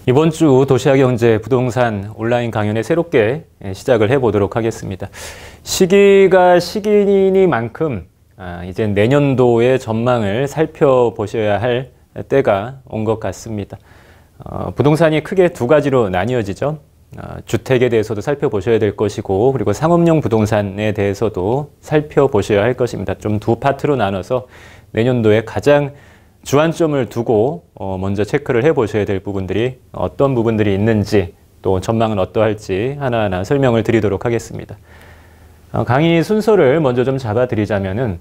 이번 주 도시화경제 부동산 온라인 강연에 새롭게 시작을 해보도록 하겠습니다. 시기가 시기니만큼 이제 내년도의 전망을 살펴보셔야 할 때가 온 것 같습니다. 부동산이 크게 두 가지로 나뉘어지죠. 주택에 대해서도 살펴보셔야 될 것이고, 그리고 상업용 부동산에 대해서도 살펴보셔야 할 것입니다. 좀 두 파트로 나눠서 내년도에 가장 주안점을 두고 먼저 체크를 해보셔야 될 부분들이 어떤 부분들이 있는지, 또 전망은 어떠할지 하나하나 설명을 드리도록 하겠습니다. 강의 순서를 먼저 좀 잡아드리자면은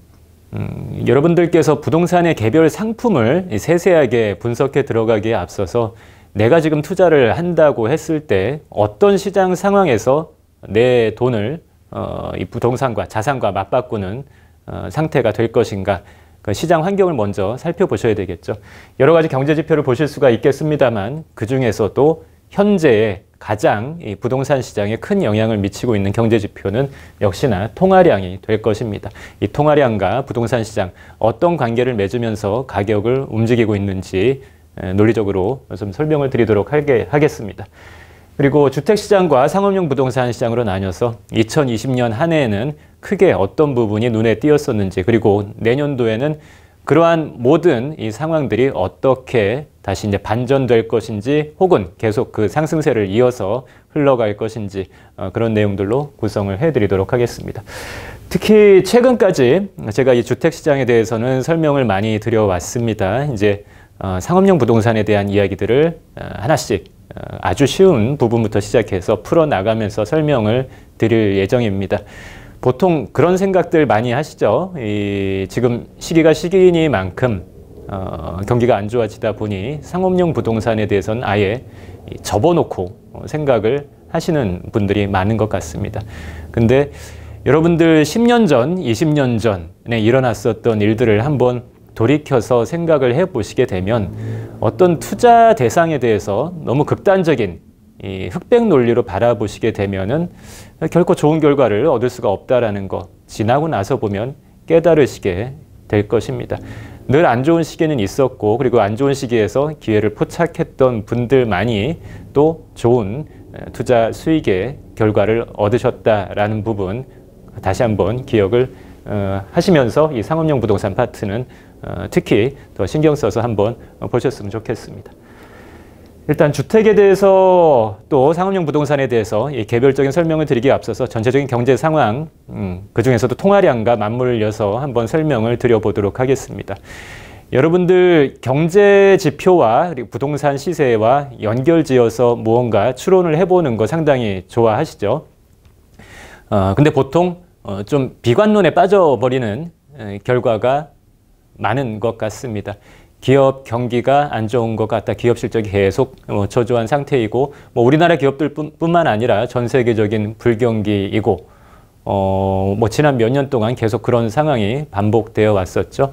여러분들께서 부동산의 개별 상품을 세세하게 분석해 들어가기에 앞서서 내가 지금 투자를 한다고 했을 때 어떤 시장 상황에서 내 돈을 이 부동산과 자산과 맞바꾸는 상태가 될 것인가, 그 시장 환경을 먼저 살펴보셔야 되겠죠. 여러 가지 경제 지표를 보실 수가 있겠습니다만 그 중에서도 현재의 가장 이 부동산 시장에 큰 영향을 미치고 있는 경제 지표는 역시나 통화량이 될 것입니다. 이 통화량과 부동산 시장 어떤 관계를 맺으면서 가격을 움직이고 있는지 논리적으로 좀 설명을 드리도록 하겠습니다. 그리고 주택시장과 상업용 부동산 시장으로 나뉘어서 2020년 한 해에는 크게 어떤 부분이 눈에 띄었었는지, 그리고 내년도에는 그러한 모든 이 상황들이 어떻게 다시 이제 반전될 것인지, 혹은 계속 그 상승세를 이어서 흘러갈 것인지, 그런 내용들로 구성을 해드리도록 하겠습니다. 특히 최근까지 제가 이 주택시장에 대해서는 설명을 많이 드려왔습니다. 이제 상업용 부동산에 대한 이야기들을 하나씩 아주 쉬운 부분부터 시작해서 풀어나가면서 설명을 드릴 예정입니다. 보통 그런 생각들 많이 하시죠. 지금 시기가 시기이니만큼 경기가 안 좋아지다 보니 상업용 부동산에 대해서는 아예 접어놓고 생각을 하시는 분들이 많은 것 같습니다. 근데 여러분들 10년 전, 20년 전에 일어났었던 일들을 한번 돌이켜서 생각을 해보시게 되면 어떤 투자 대상에 대해서 너무 극단적인 이 흑백 논리로 바라보시게 되면은 결코 좋은 결과를 얻을 수가 없다라는 거, 지나고 나서 보면 깨달으시게 될 것입니다. 늘 안 좋은 시기는 있었고, 그리고 안 좋은 시기에서 기회를 포착했던 분들만이 또 좋은 투자 수익의 결과를 얻으셨다라는 부분 다시 한번 기억을 하시면서 이 상업용 부동산 파트는 특히 더 신경 써서 한번 보셨으면 좋겠습니다. 일단 주택에 대해서 또 상업용 부동산에 대해서 이 개별적인 설명을 드리기에 앞서서 전체적인 경제 상황, 그 중에서도 통화량과 맞물려서 한번 설명을 드려보도록 하겠습니다. 여러분들 경제 지표와 그리고 부동산 시세와 연결지어서 무언가 추론을 해보는 거 상당히 좋아하시죠. 근데 보통 좀 비관론에 빠져버리는 결과가 많은 것 같습니다. 기업 경기가 안 좋은 것 같다. 기업 실적이 계속 저조한 상태이고, 우리나라 기업들 뿐만 아니라 전 세계적인 불경기이고, 지난 몇 년 동안 계속 그런 상황이 반복되어 왔었죠.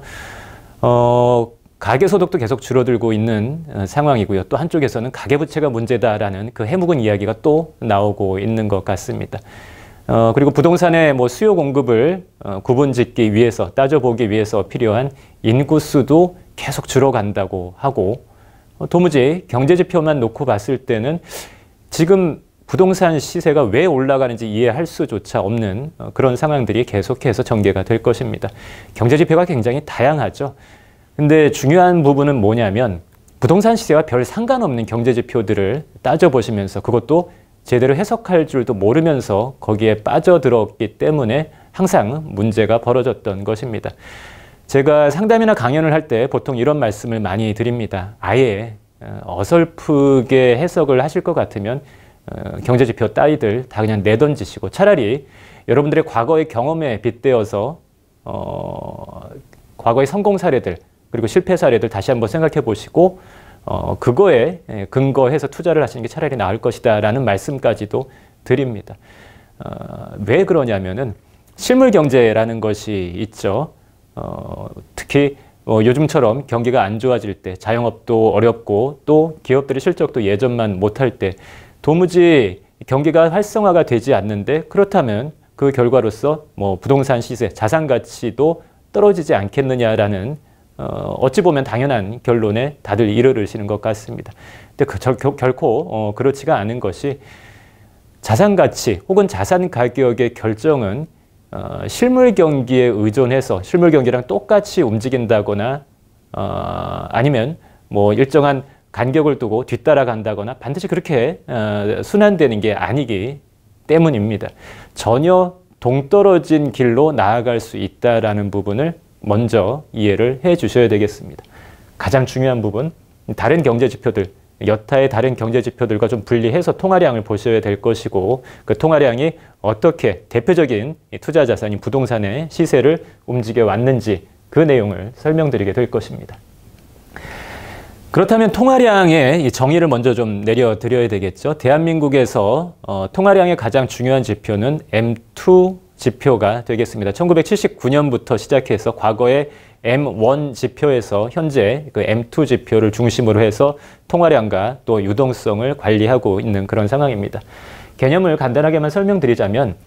가계소득도 계속 줄어들고 있는 상황이고요. 또 한쪽에서는 가계부채가 문제다라는 그 해묵은 이야기가 또 나오고 있는 것 같습니다. 그리고 부동산의 수요 공급을 구분짓기 위해서, 따져보기 위해서 필요한 인구수도 계속 줄어간다고 하고, 도무지 경제지표만 놓고 봤을 때는 지금 부동산 시세가 왜 올라가는지 이해할 수조차 없는 그런 상황들이 계속해서 전개가 될 것입니다. 경제지표가 굉장히 다양하죠. 근데 중요한 부분은 뭐냐면 부동산 시세와 별 상관없는 경제지표들을 따져보시면서 그것도 제대로 해석할 줄도 모르면서 거기에 빠져들었기 때문에 항상 문제가 벌어졌던 것입니다. 제가 상담이나 강연을 할 때 보통 이런 말씀을 많이 드립니다. 아예 어설프게 해석을 하실 것 같으면 경제지표 따위들 다 그냥 내던지시고 차라리 여러분들의 과거의 경험에 빗대어서 과거의 성공 사례들 그리고 실패 사례들 다시 한번 생각해 보시고 그거에 근거해서 투자를 하시는 게 차라리 나을 것이다 라는 말씀까지도 드립니다. 왜 그러냐면은 실물 경제라는 것이 있죠. 특히 요즘처럼 경기가 안 좋아질 때, 자영업도 어렵고 또 기업들의 실적도 예전만 못할 때 도무지 경기가 활성화가 되지 않는데, 그렇다면 그 결과로서 부동산 시세, 자산 가치도 떨어지지 않겠느냐라는 어찌 보면 당연한 결론에 다들 이르시는 것 같습니다. 근데 결코 그렇지가 않은 것이 자산 가치 혹은 자산 가격의 결정은 실물 경기에 의존해서 실물 경기랑 똑같이 움직인다거나 아니면 뭐 일정한 간격을 두고 뒤따라간다거나 반드시 그렇게 순환되는 게 아니기 때문입니다. 전혀 동떨어진 길로 나아갈 수 있다라는 부분을 먼저 이해를 해 주셔야 되겠습니다. 가장 중요한 부분, 다른 경제 지표들, 여타의 다른 경제 지표들과 좀 분리해서 통화량을 보셔야 될 것이고 그 통화량이 어떻게 대표적인 투자 자산인 부동산의 시세를 움직여 왔는지 그 내용을 설명드리게 될 것입니다. 그렇다면 통화량의 이 정의를 먼저 좀 내려드려야 되겠죠. 대한민국에서 통화량의 가장 중요한 지표는 M2 지표가 되겠습니다. 1979년부터 시작해서 과거의 M1 지표에서 현재 그 M2 지표를 중심으로 해서 통화량과 또 유동성을 관리하고 있는 그런 상황입니다. 개념을 간단하게만 설명드리자면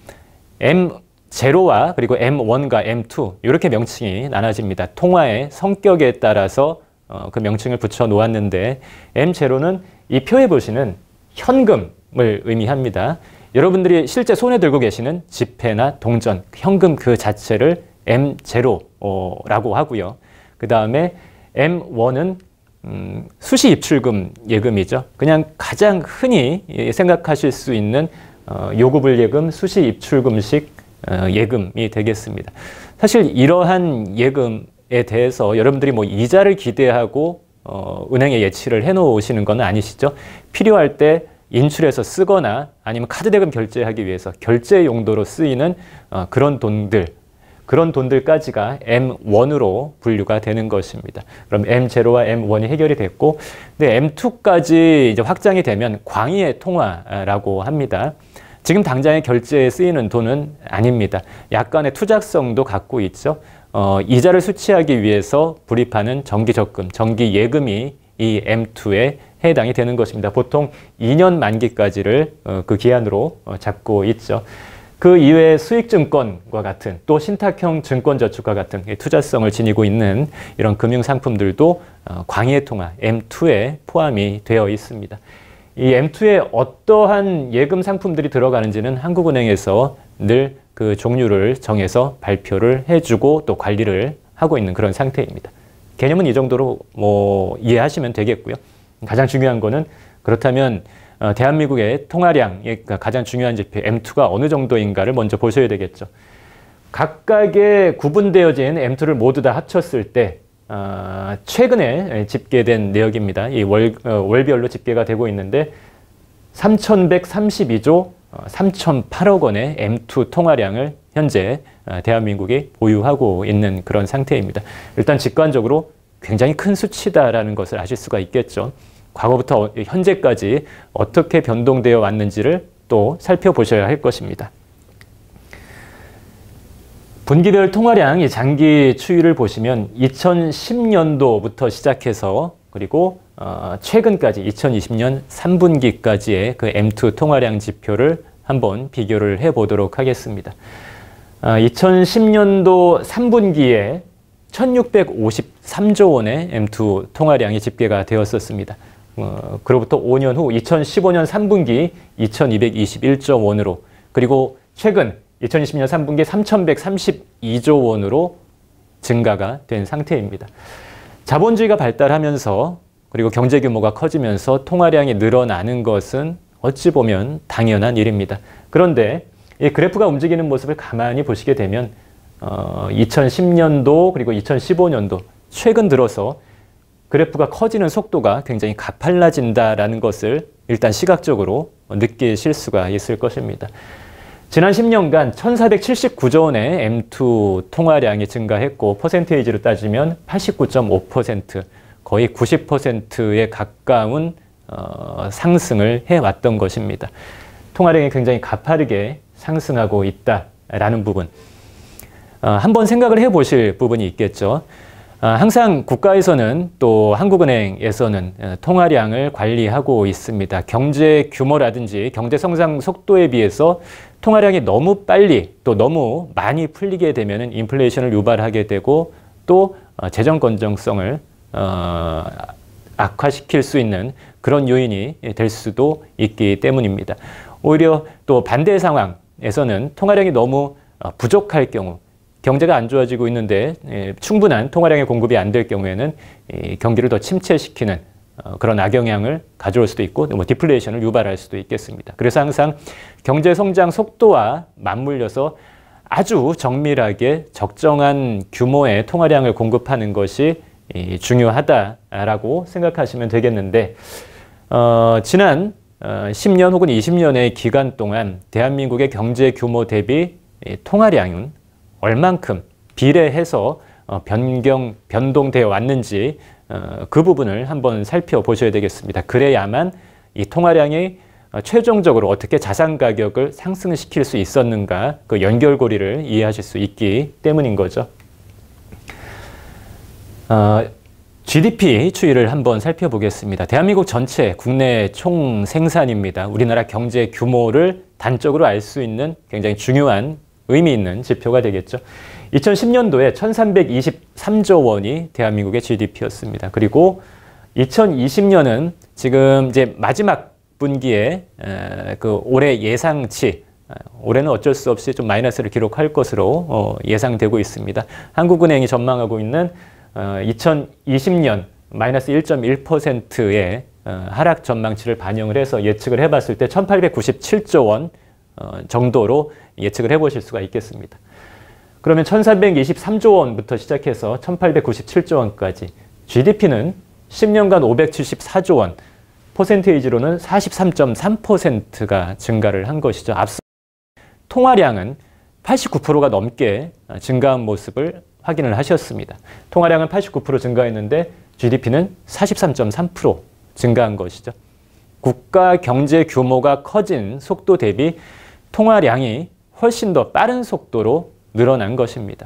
M0와 그리고 M1과 M2 이렇게 명칭이 나눠집니다. 통화의 성격에 따라서 그 명칭을 붙여 놓았는데 M0는 이 표에 보시는 현금을 의미합니다. 여러분들이 실제 손에 들고 계시는 지폐나 동전, 현금 그 자체를 M0라고 하고요. 그 다음에 M1은 수시 입출금 예금이죠. 그냥 가장 흔히 생각하실 수 있는 요구불 예금, 수시 입출금식 예금이 되겠습니다. 사실 이러한 예금에 대해서 여러분들이 뭐 이자를 기대하고 은행에 예치를 해 놓으시는 건 아니시죠? 필요할 때 인출해서 쓰거나 아니면 카드 대금 결제하기 위해서 결제 용도로 쓰이는 그런 돈들까지가 M1으로 분류가 되는 것입니다. 그럼 M0와 M1이 해결이 됐고, 근데 M2까지 이제 확장이 되면 광의의 통화라고 합니다. 지금 당장의 결제에 쓰이는 돈은 아닙니다. 약간의 투자성도 갖고 있죠. 이자를 수취하기 위해서 불입하는 정기적금, 정기예금이 이 M2에 해당이 되는 것입니다. 보통 2년 만기까지를 그 기한으로 잡고 있죠. 그 이외에 수익증권과 같은 또 신탁형 증권저축과 같은 투자성을 지니고 있는 이런 금융상품들도 광의의 통화 M2에 포함이 되어 있습니다. 이 M2에 어떠한 예금 상품들이 들어가는지는 한국은행에서 늘 그 종류를 정해서 발표를 해주고 또 관리를 하고 있는 그런 상태입니다. 개념은 이 정도로 뭐 이해하시면 되겠고요. 가장 중요한 거는 그렇다면 대한민국의 통화량의 가장 중요한 지표 M2가 어느 정도인가를 먼저 보셔야 되겠죠. 각각의 구분되어진 M2를 모두 다 합쳤을 때 최근에 집계된 내역입니다. 이 월별로 집계가 되고 있는데 3,132조 3,008억 원의 M2 통화량을 현재 대한민국이 보유하고 있는 그런 상태입니다. 일단 직관적으로 굉장히 큰 수치다라는 것을 아실 수가 있겠죠. 과거부터 현재까지 어떻게 변동되어 왔는지를 또 살펴보셔야 할 것입니다. 분기별 통화량 장기 추이를 보시면 2010년도부터 시작해서 그리고 최근까지 2020년 3분기까지의 그 M2 통화량 지표를 한번 비교를 해보도록 하겠습니다. 2010년도 3분기에 1653조 원의 M2 통화량이 집계가 되었었습니다. 그로부터 5년 후 2015년 3분기 2221조 원으로 그리고 최근 2020년 3분기 3132조 원으로 증가가 된 상태입니다. 자본주의가 발달하면서 그리고 경제 규모가 커지면서 통화량이 늘어나는 것은 어찌 보면 당연한 일입니다. 그런데 이 그래프가 움직이는 모습을 가만히 보시게 되면 2010년도 그리고 2015년도 최근 들어서 그래프가 커지는 속도가 굉장히 가팔라진다라는 것을 일단 시각적으로 느끼실 수가 있을 것입니다. 지난 10년간 1,479조 원의 M2 통화량이 증가했고 퍼센테이지로 따지면 89.5% 거의 90%에 가까운 상승을 해왔던 것입니다. 통화량이 굉장히 가파르게 상승하고 있다라는 부분. 한번 생각을 해보실 부분이 있겠죠. 항상 국가에서는 또 한국은행에서는 통화량을 관리하고 있습니다. 경제 규모라든지 경제 성장 속도에 비해서 통화량이 너무 빨리 또 너무 많이 풀리게 되면 인플레이션을 유발하게 되고 또 재정 건전성을 악화시킬 수 있는 그런 요인이 될 수도 있기 때문입니다. 오히려 또 반대 상황에서는 통화량이 너무 부족할 경우, 경제가 안 좋아지고 있는데 충분한 통화량의 공급이 안 될 경우에는 경기를 더 침체시키는 그런 악영향을 가져올 수도 있고 디플레이션을 유발할 수도 있겠습니다. 그래서 항상 경제 성장 속도와 맞물려서 아주 정밀하게 적정한 규모의 통화량을 공급하는 것이 중요하다라고 생각하시면 되겠는데 지난 10년 혹은 20년의 기간 동안 대한민국의 경제 규모 대비 통화량은 얼만큼 비례해서 변동되어 왔는지 그 부분을 한번 살펴보셔야 되겠습니다. 그래야만 이 통화량이 최종적으로 어떻게 자산 가격을 상승시킬 수 있었는가 그 연결고리를 이해하실 수 있기 때문인 거죠. GDP 추이를 한번 살펴보겠습니다. 대한민국 전체 국내 총 생산입니다. 우리나라 경제 규모를 단적으로 알 수 있는 굉장히 중요한 의미 있는 지표가 되겠죠. 2010년도에 1323조 원이 대한민국의 GDP였습니다. 그리고 2020년은 지금 이제 마지막 분기에 그 올해 예상치, 올해는 어쩔 수 없이 좀 마이너스를 기록할 것으로 예상되고 있습니다. 한국은행이 전망하고 있는 2020년 마이너스 1.1%의 하락 전망치를 반영을 해서 예측을 해봤을 때 1897조 원 정도로 예측을 해보실 수가 있겠습니다. 그러면 1323조 원부터 시작해서 1897조 원까지 GDP는 10년간 574조 원, 퍼센테이지로는 43.3%가 증가를 한 것이죠. 앞서 통화량은 89%가 넘게 증가한 모습을 확인을 하셨습니다. 통화량은 89% 증가했는데 GDP는 43.3% 증가한 것이죠. 국가 경제 규모가 커진 속도 대비 통화량이 훨씬 더 빠른 속도로 늘어난 것입니다.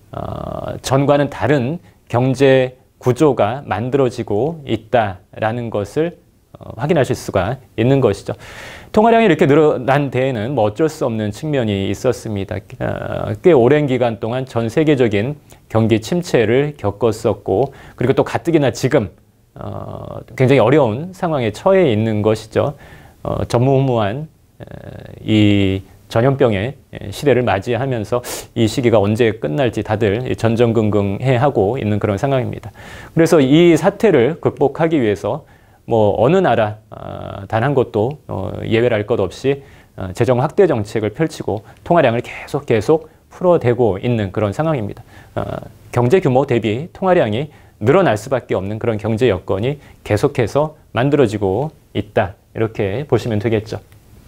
전과는 다른 경제 구조가 만들어지고 있다라는 것을 확인하실 수가 있는 것이죠. 통화량이 이렇게 늘어난 데에는 뭐 어쩔 수 없는 측면이 있었습니다. 꽤 오랜 기간 동안 전 세계적인 경기 침체를 겪었었고, 그리고 또 가뜩이나 지금 굉장히 어려운 상황에 처해 있는 것이죠. 전무후무한 이 전염병의 시대를 맞이하면서 이 시기가 언제 끝날지 다들 전전긍긍해하고 있는 그런 상황입니다. 그래서 이 사태를 극복하기 위해서 뭐 어느 나라 단 한 곳도 예외랄 것 없이 재정 확대 정책을 펼치고 통화량을 계속 풀어대고 있는 그런 상황입니다. 경제 규모 대비 통화량이 늘어날 수밖에 없는 그런 경제 여건이 계속해서 만들어지고 있다. 이렇게 보시면 되겠죠.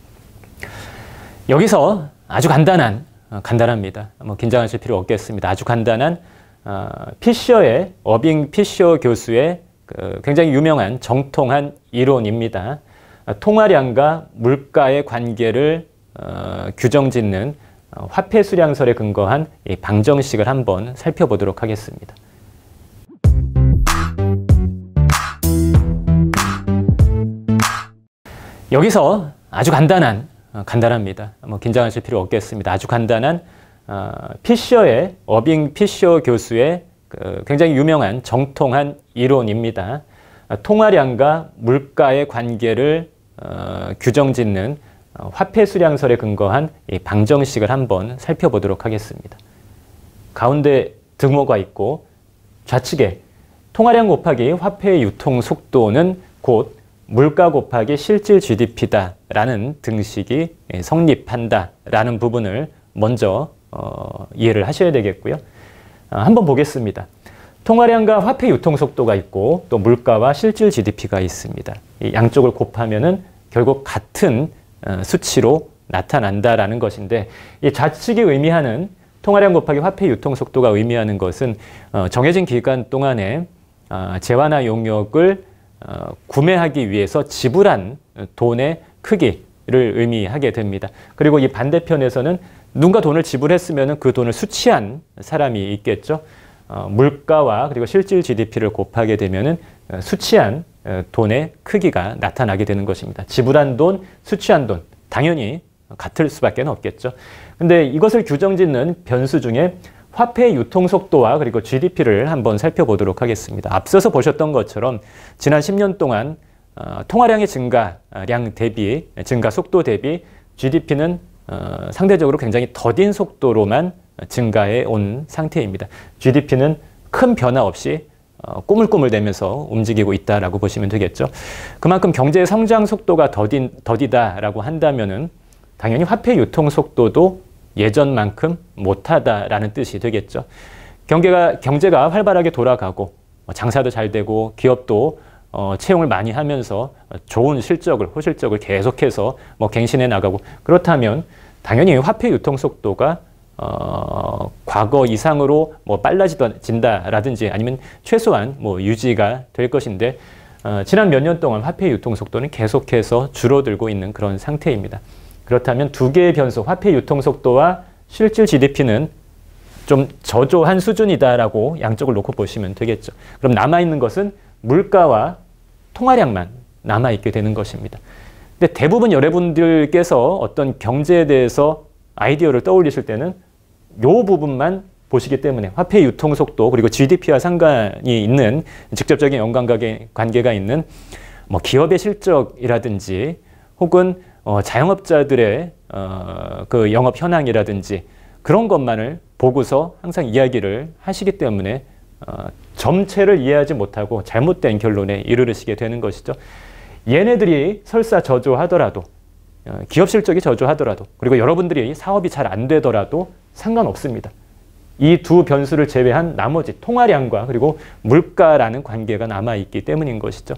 여기서 아주 간단합니다. 뭐 긴장하실 필요 없겠습니다. 아주 간단한 피셔의 어빙 피셔 교수의 굉장히 유명한 정통한 이론입니다. 통화량과 물가의 관계를 규정짓는 화폐 수량설에 근거한 이 방정식을 한번 살펴보도록 하겠습니다. 여기서 아주 간단합니다. 뭐 긴장하실 필요 없겠습니다. 아주 간단한 피셔의 어빙 피셔 교수의 굉장히 유명한 정통한 이론입니다. 통화량과 물가의 관계를 규정짓는 화폐 수량설에 근거한 이 방정식을 한번 살펴보도록 하겠습니다. 가운데 등호가 있고 좌측에 통화량 곱하기 화폐의 유통 속도는 곧 물가 곱하기 실질 GDP다 라는 등식이 성립한다 라는 부분을 먼저 이해를 하셔야 되겠고요. 한번 보겠습니다. 통화량과 화폐 유통 속도가 있고 또 물가와 실질 GDP가 있습니다. 이 양쪽을 곱하면은 결국 같은 수치로 나타난다라는 것인데, 이 좌측이 의미하는 통화량 곱하기 화폐 유통 속도가 의미하는 것은 정해진 기간 동안에 재화나 용역을 구매하기 위해서 지불한 돈의 크기를 의미하게 됩니다. 그리고 이 반대편에서는 누군가 돈을 지불했으면 그 돈을 수취한 사람이 있겠죠. 물가와 그리고 실질 GDP를 곱하게 되면은 수취한 돈의 크기가 나타나게 되는 것입니다. 지불한 돈, 수취한 돈, 당연히 같을 수밖에 없겠죠. 근데 이것을 규정짓는 변수 중에 화폐 유통 속도와 그리고 GDP를 한번 살펴보도록 하겠습니다. 앞서서 보셨던 것처럼 지난 10년 동안 통화량의 증가량 대비, 증가 속도 대비 GDP는 상대적으로 굉장히 더딘 속도로만 증가해 온 상태입니다. GDP는 큰 변화 없이 꾸물꾸물대면서 움직이고 있다라고 보시면 되겠죠. 그만큼 경제의 성장 속도가 더디다라고 한다면은 당연히 화폐 유통 속도도 예전만큼 못하다라는 뜻이 되겠죠. 경제가 활발하게 돌아가고 장사도 잘 되고 기업도 채용을 많이 하면서 좋은 실적을, 호실적을 계속해서 갱신해 나가고 그렇다면 당연히 화폐 유통 속도가 과거 이상으로 빨라진다라든지 아니면 최소한 유지가 될 것인데 지난 몇 년 동안 화폐 유통 속도는 계속해서 줄어들고 있는 그런 상태입니다. 그렇다면 두 개의 변수, 화폐 유통 속도와 실질 GDP는 좀 저조한 수준이다라고 양쪽을 놓고 보시면 되겠죠. 그럼 남아있는 것은 물가와 통화량만 남아있게 되는 것입니다. 근데 대부분 여러분들께서 어떤 경제에 대해서 아이디어를 떠올리실 때는 이 부분만 보시기 때문에 화폐 유통 속도 그리고 GDP와 상관이 있는 직접적인 연관관계가 있는 기업의 실적이라든지 혹은 자영업자들의 그 영업 현황이라든지 그런 것만을 보고서 항상 이야기를 하시기 때문에 점체를 이해하지 못하고 잘못된 결론에 이르시게 되는 것이죠. 얘네들이 설사 저조하더라도 기업 실적이 저조하더라도 그리고 여러분들이 사업이 잘 안 되더라도 상관없습니다. 이 두 변수를 제외한 나머지 통화량과 그리고 물가라는 관계가 남아있기 때문인 것이죠.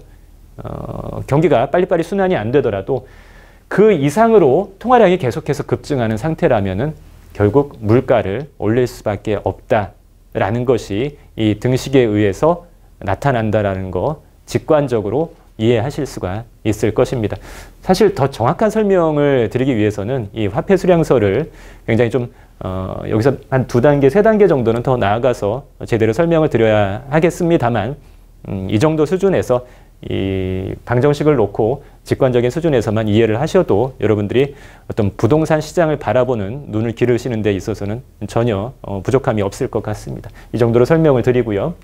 경기가 빨리빨리 순환이 안 되더라도 그 이상으로 통화량이 계속해서 급증하는 상태라면은 결국 물가를 올릴 수밖에 없다라는 것이 이 등식에 의해서 나타난다라는 거 직관적으로 이해하실 수가 있을 것입니다. 사실 더 정확한 설명을 드리기 위해서는 이 화폐 수량서를 굉장히 좀 여기서 한 2단계, 3단계 정도는 더 나아가서 제대로 설명을 드려야 하겠습니다만 이 정도 수준에서 이 방정식을 놓고 직관적인 수준에서만 이해를 하셔도 여러분들이 어떤 부동산 시장을 바라보는 눈을 기르시는 데 있어서는 전혀 부족함이 없을 것 같습니다. 이 정도로 설명을 드리고요.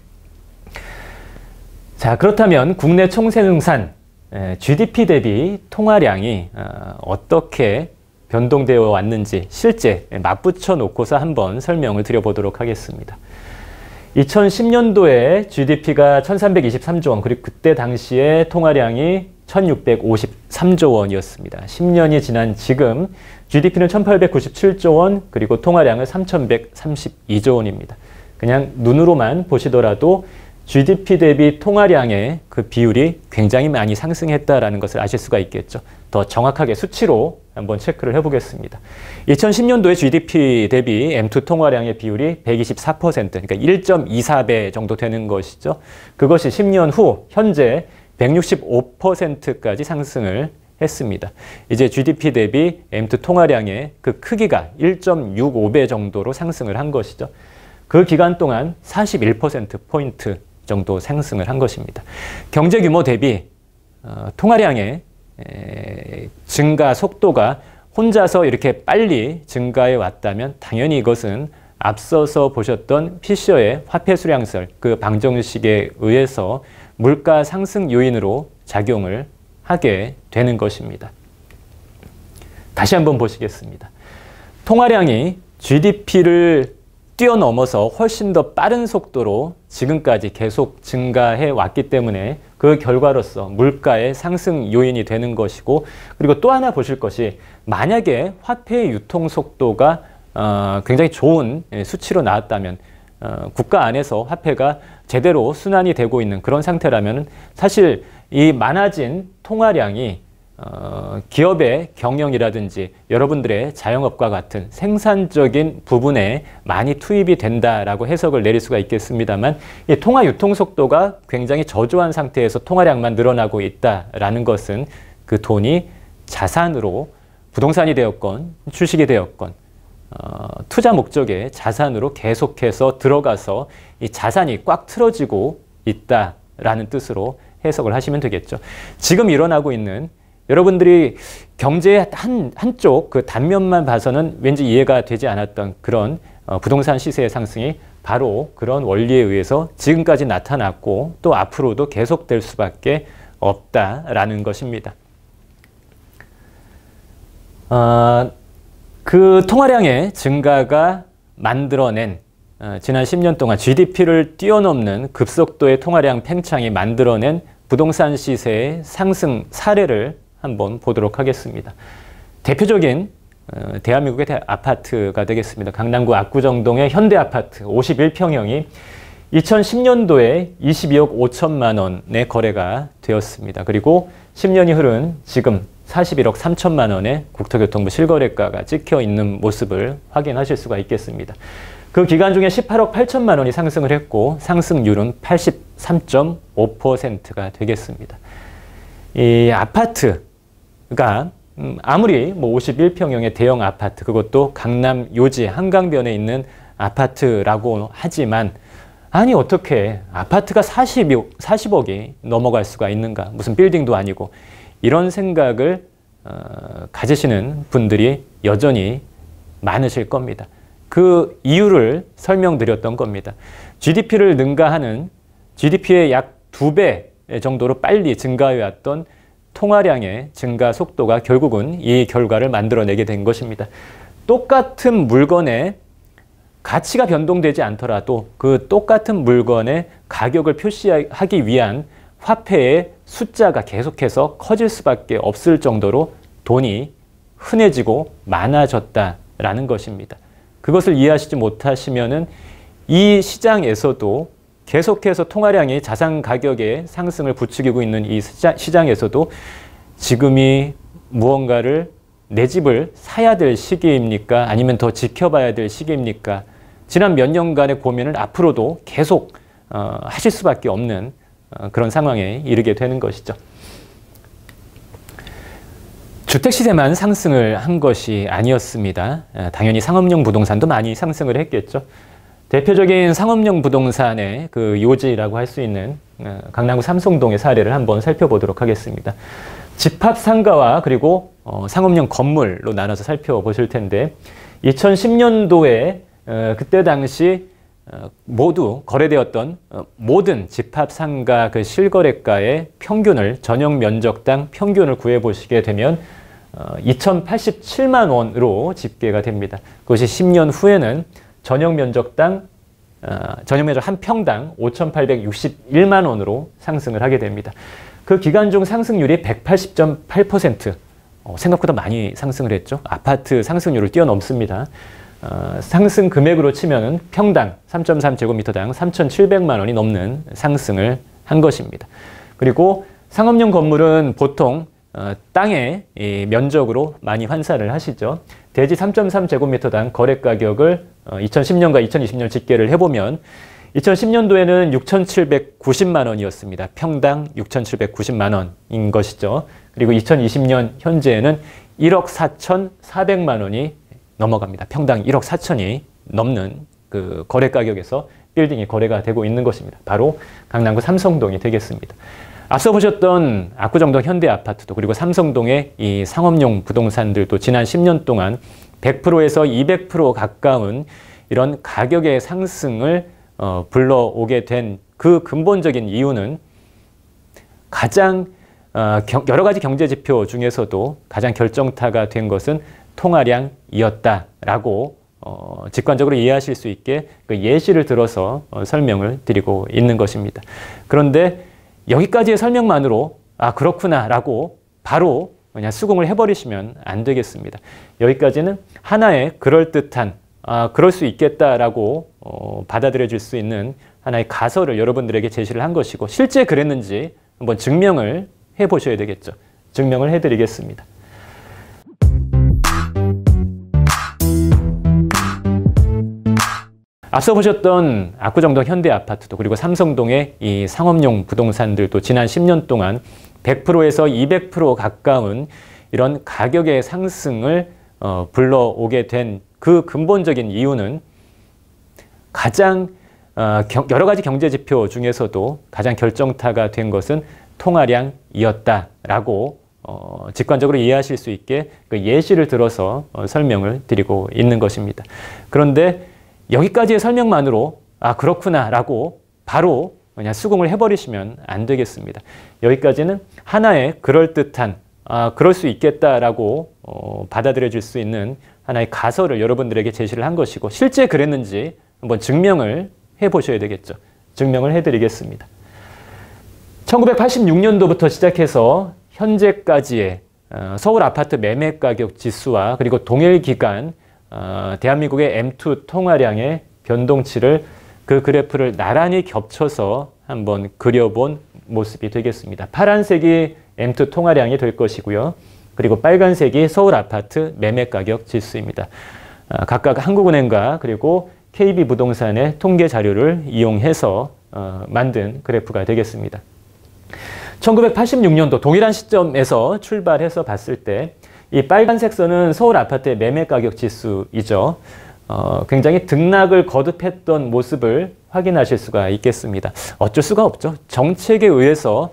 자, 그렇다면 국내 총생산 GDP 대비 통화량이 어떻게 변동되어 왔는지 실제 맞붙여 놓고서 한번 설명을 드려보도록 하겠습니다. 2010년도에 GDP가 1323조 원, 그리고 그때 당시에 통화량이 1653조 원이었습니다. 10년이 지난 지금 GDP는 1897조 원, 그리고 통화량은 3132조 원입니다. 그냥 눈으로만 보시더라도 GDP 대비 통화량의 그 비율이 굉장히 많이 상승했다라는 것을 아실 수가 있겠죠. 더 정확하게 수치로 한번 체크를 해보겠습니다. 2010년도에 GDP 대비 M2 통화량의 비율이 124%, 그러니까 1.24배 정도 되는 것이죠. 그것이 10년 후 현재 165%까지 상승을 했습니다. 이제 GDP 대비 M2 통화량의 그 크기가 1.65배 정도로 상승을 한 것이죠. 그 기간 동안 41%포인트 정도 상승을 한 것입니다. 경제 규모 대비 통화량의 증가 속도가 혼자서 이렇게 빨리 증가해 왔다면 당연히 이것은 앞서서 보셨던 피셔의 화폐 수량설 그 방정식에 의해서 물가 상승 요인으로 작용을 하게 되는 것입니다. 다시 한번 보시겠습니다. 통화량이 GDP를 뛰어넘어서 훨씬 더 빠른 속도로 지금까지 계속 증가해 왔기 때문에 그 결과로서 물가의 상승 요인이 되는 것이고, 그리고 또 하나 보실 것이 만약에 화폐 유통 속도가 굉장히 좋은 수치로 나왔다면 국가 안에서 화폐가 제대로 순환이 되고 있는 그런 상태라면 사실 이 많아진 통화량이 기업의 경영이라든지 여러분들의 자영업과 같은 생산적인 부분에 많이 투입이 된다라고 해석을 내릴 수가 있겠습니다만, 이 통화 유통 속도가 굉장히 저조한 상태에서 통화량만 늘어나고 있다라는 것은 그 돈이 자산으로 부동산이 되었건 주식이 되었건 투자 목적의 자산으로 계속해서 들어가서 이 자산이 꽉 틀어지고 있다라는 뜻으로 해석을 하시면 되겠죠. 지금 일어나고 있는 여러분들이 경제의 한쪽 그 단면만 봐서는 왠지 이해가 되지 않았던 그런 부동산 시세의 상승이 바로 그런 원리에 의해서 지금까지 나타났고 또 앞으로도 계속될 수밖에 없다라는 것입니다. 그 통화량의 증가가 만들어낸 지난 10년 동안 GDP를 뛰어넘는 급속도의 통화량 팽창이 만들어낸 부동산 시세의 상승 사례를 한번 보도록 하겠습니다. 대표적인 대한민국의 아파트가 되겠습니다. 강남구 압구정동의 현대아파트 51평형이 2010년도에 22억 5천만 원의 거래가 되었습니다. 그리고 10년이 흐른 지금 41억 3천만 원의 국토교통부 실거래가가 찍혀 있는 모습을 확인하실 수가 있겠습니다. 그 기간 중에 18억 8천만 원이 상승을 했고 상승률은 83.5%가 되겠습니다. 이 아파트가 아무리 51평형의 대형 아파트, 그것도 강남 요지 한강변에 있는 아파트라고 하지만 아니 어떻게 아파트가 40억이 넘어갈 수가 있는가, 무슨 빌딩도 아니고, 이런 생각을 가지시는 분들이 여전히 많으실 겁니다. 그 이유를 설명드렸던 겁니다. GDP를 능가하는 GDP의 약 2배 정도로 빨리 증가해왔던 통화량의 증가 속도가 결국은 이 결과를 만들어내게 된 것입니다. 똑같은 물건의 가치가 변동되지 않더라도 그 똑같은 물건의 가격을 표시하기 위한 화폐의 숫자가 계속해서 커질 수밖에 없을 정도로 돈이 흔해지고 많아졌다라는 것입니다. 그것을 이해하시지 못하시면은 이 시장에서도 계속해서 통화량이 자산 가격의 상승을 부추기고 있는 이 시장에서도 지금이 무언가를 내 집을 사야 될 시기입니까? 아니면 더 지켜봐야 될 시기입니까? 지난 몇 년간의 고민을 앞으로도 계속 하실 수밖에 없는 그런 상황에 이르게 되는 것이죠. 주택시세만 상승을 한 것이 아니었습니다. 당연히 상업용 부동산도 많이 상승을 했겠죠. 대표적인 상업용 부동산의 그 요지라고 할 수 있는 강남구 삼성동의 사례를 한번 살펴보도록 하겠습니다. 집합상가와 그리고 상업용 건물로 나눠서 살펴보실 텐데 2010년도에 그때 당시 모두 거래되었던 모든 집합상가 그 실거래가의 평균을 전용 면적당 평균을 구해보시게 되면 2,087만 원으로 집계가 됩니다. 그것이 10년 후에는 전용 면적 한 평당 5,861만 원으로 상승을 하게 됩니다. 그 기간 중 상승률이 180.8%, 생각보다 많이 상승을 했죠. 아파트 상승률을 뛰어넘습니다. 상승 금액으로 치면은 평당 3.3제곱미터당 3,700만 원이 넘는 상승을 한 것입니다. 그리고 상업용 건물은 보통 땅의 면적으로 많이 환산을 하시죠. 대지 3.3제곱미터당 거래 가격을 2010년과 2020년 집계를 해보면 2010년도에는 6,790만 원이었습니다. 평당 6,790만 원인 것이죠. 그리고 2020년 현재는 1억 4,400만 원이 넘어갑니다. 평당 1억 4천이 넘는 그 거래 가격에서 빌딩이 거래가 되고 있는 것입니다. 바로 강남구 삼성동이 되겠습니다. 앞서 보셨던 압구정동 현대아파트도 그리고 삼성동의 이 상업용 부동산들도 지난 10년 동안 100%에서 200% 가까운 이런 가격의 상승을 불러오게 된 그 근본적인 이유는 가장 여러 가지 경제 지표 중에서도 가장 결정타가 된 것은 통화량이었다라고 직관적으로 이해하실 수 있게 그 예시를 들어서 설명을 드리고 있는 것입니다. 그런데 여기까지의 설명만으로 아 그렇구나라고 바로 그냥 수긍을 해버리시면 안 되겠습니다. 여기까지는 하나의 그럴듯한 그럴 수 있겠다라고 받아들여질 수 있는 하나의 가설을 여러분들에게 제시를 한 것이고 실제 그랬는지 한번 증명을 해보셔야 되겠죠. 증명을 해드리겠습니다. 앞서 보셨던 압구정동 현대아파트도 그리고 삼성동의 이 상업용 부동산들도 지난 10년 동안 100%에서 200% 가까운 이런 가격의 상승을 불러오게 된 그 근본적인 이유는 가장 여러 가지 경제 지표 중에서도 가장 결정타가 된 것은 통화량이었다라고 직관적으로 이해하실 수 있게 그 예시를 들어서 설명을 드리고 있는 것입니다. 그런데 여기까지의 설명만으로 아 그렇구나 라고 바로 그냥 수긍을 해버리시면 안 되겠습니다. 여기까지는 하나의 그럴듯한 그럴 수 있겠다라고 받아들여질 수 있는 하나의 가설을 여러분들에게 제시를 한 것이고 실제 그랬는지 한번 증명을 해보셔야 되겠죠. 증명을 해드리겠습니다. 1986년도부터 시작해서 현재까지의 서울 아파트 매매가격 지수와 그리고 동일 기간 대한민국의 M2 통화량의 변동치를 그 그래프를 나란히 겹쳐서 한번 그려본 모습이 되겠습니다. 파란색이 M2 통화량이 될 것이고요. 그리고 빨간색이 서울 아파트 매매가격 지수입니다. 각각 한국은행과 그리고 KB부동산의 통계 자료를 이용해서 만든 그래프가 되겠습니다. 1986년도 동일한 시점에서 출발해서 봤을 때 이 빨간색 선은 서울 아파트의 매매가격 지수이죠. 굉장히 등락을 거듭했던 모습을 확인하실 수가 있겠습니다. 어쩔 수가 없죠. 정책에 의해서